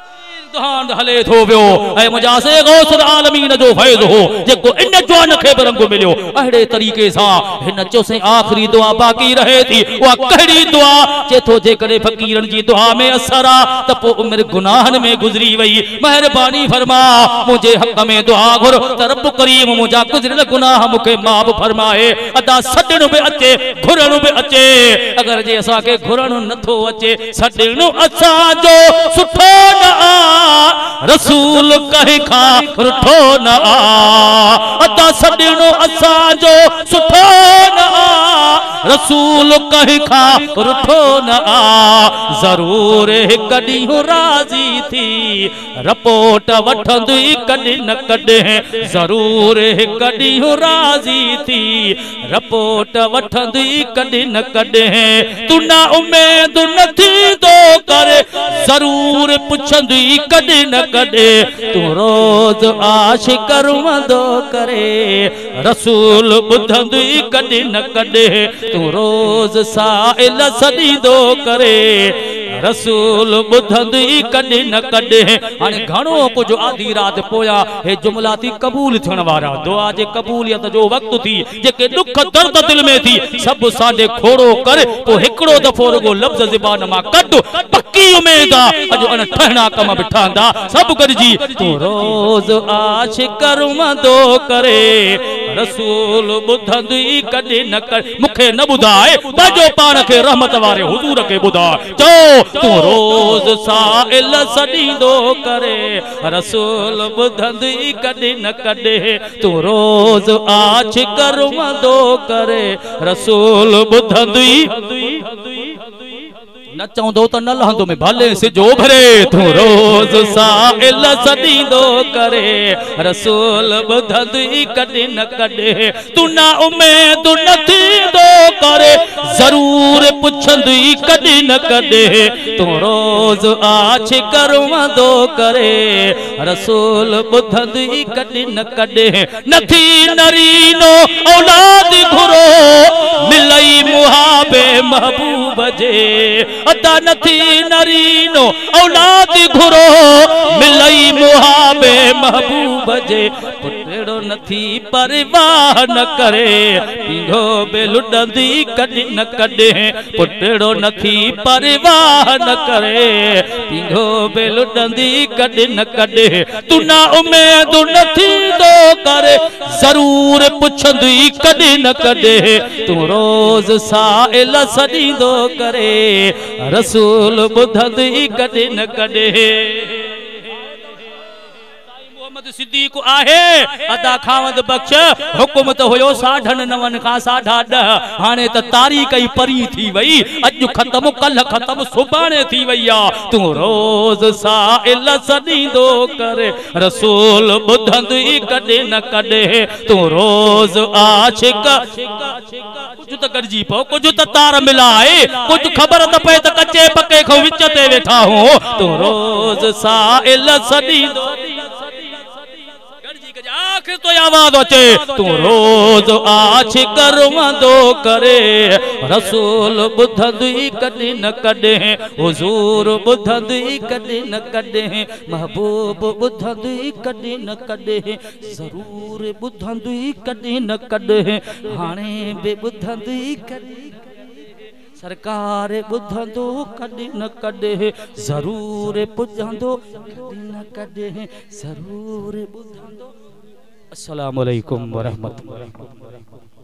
इम्तिहान हले थो वियो ऐं मुंहिंजा से गौसुल आलमीन जो फैज़ हो जेको इन जवान खे बि रंग मिलियो अहिड़े तरीक़े सां हिन चोसे आख़िरी दुआ बाक़ी रहे थी उहा कहिड़ी दुआ जे थो जेकॾहिं फ़क़ीरनि जी दुआ में असर आहे त पोइ उमिरि गुनाहनि में गुज़री वई महिरबानी फरमा मुंहिंजे हक़ में दुआ घुर त रब करीम मुंहिंजा गुज़रियल गुनाह मूंखे माफ़ फरमाए अदा सॾण बि अचे घुरण बि अचे अगरि जे असांखे घुरण नथो अचे सॾण असांजो सुठो न आ रसूल कंहिं खां रुठो न आ अदा सॾण असांजो सुठो न आ रसूल कंहिं खां रुठो न आ ज़रूर हिकु ॾींहुं राज़ी थी रिपोर्ट वठंदी कॾहिं न कॾहिं ज़रूर हिकु ॾींहुं राज़ी थी रिपोर्ट वठंदी कॾहिं न कॾहिं तू ना उमेद न थींदो करे ज़रूर पुछंदी कॾहिं न कॾहिं तू रोज़ आश करवंदो करे रसूल ॿुधंदी कॾहिं न कॾहिं तू रोज़ साइल सॾींदो करे रसूल ॿुधंदी कॾहिं न कॾहिं हाणे घणो कुझु आधी राति पोयां हे जुमला थी क़बूल थियण वारा दुआ जे क़बूलियत जो वक़्तु थी जेके दुख दर्द दिल में थी सभु साडे खोड़ो कर पोइ हिकिड़ो दफ़ो रुगो लफ़्ज़ ज़बान मां कढ पक्की उमेद आहे अॼु अन ठहणा कम बि ठहंदा सभु गॾिजी तूं रोज़ आश करवंदो करे रसूल ॿुधंदी कॾहिं न कर मूंखे न ॿुधाए पंहिंजो पाण खे रहमत वारे हुज़ूर खे ॿुधाए चओ तू रोज़ साइल सॾींदो करे रसूल ॿुधंदी कॾहिं न कॾहिं तू रोज़ आछ करवंदो करे रसूल ॿुधंदी न चवंदो त न लहंदो में भले सिजो भरे तू रोज़ साइल सॾींदो करे रसूल ॿुधंदी कॾहिं न कॾहिं तू ना उमेद न थींदो करे ज़रूर पुछंदी कॾहिं न कॾहिं तू रोज़ आछ करवंदो करे रसूल ॿुधंदी कॾहिं न कॾहिं नथी नरीनो औलाद घुरो मिलई मुहाबे महबूब जे अदा नथी नरीनो औलाद घुरो मिलई मुहाबे महबूब जे पुटड़ो नथी परवाह न करे पींघो बे लुॾंदी कॾहिं न कॾहिं पुटड़ो नथी परवाह न करे पींघो बे लुॾंदी कॾहिं न कॾहिं तू ना उमेद न थींदो करे ज़रूर पुछंदी कॾहिं न कॾहिं तू रोज़ साइल सॾींदो करे रसूल ॿुधंदी कॾहिं न कॾहिं मोहम्मद सिद्दीक आहे अदा खावंद बख्श हुकुम त हुयो साढन नवन खां साढा ॾह हाणे त तारीख़ ई परी थी वई अॼु ख़त्म कल ख़त्म सुभाणे थी वई आहे तू रोज़ साइल सॾींदो करे रसूल ॿुधंदी कॾहिं न कॾहिं तू रोज़ आशिक कुझु त गॾिजी पओ कुझु त तार मिलाए कुझु ख़बर त पए त कचे पके खां विच ते वेठा हो तू रोज़ साइल सॾींदो आखिर तो आवाज अचे तू रोज़ आछ करवंदो करे रसूल ॿुधंदी कॾहिं न कॾहिं हुज़ूर ॿुधंदी कॾहिं न कॾहिं महबूब ॿुधंदी कॾहिं न कॾहिं ज़रूर ॿुधंदी कॾहिं न कॾहिं हाणे बि ॿुधंदी कॾहिं सरकार ॿुधंदो कॾहिं न कॾहिं ज़रूर पुॼंदो कॾहिं न कॾहिं ज़रूर ॿुधंदो। अस्सलामु अलैकुम वरहमतुल्लाहि।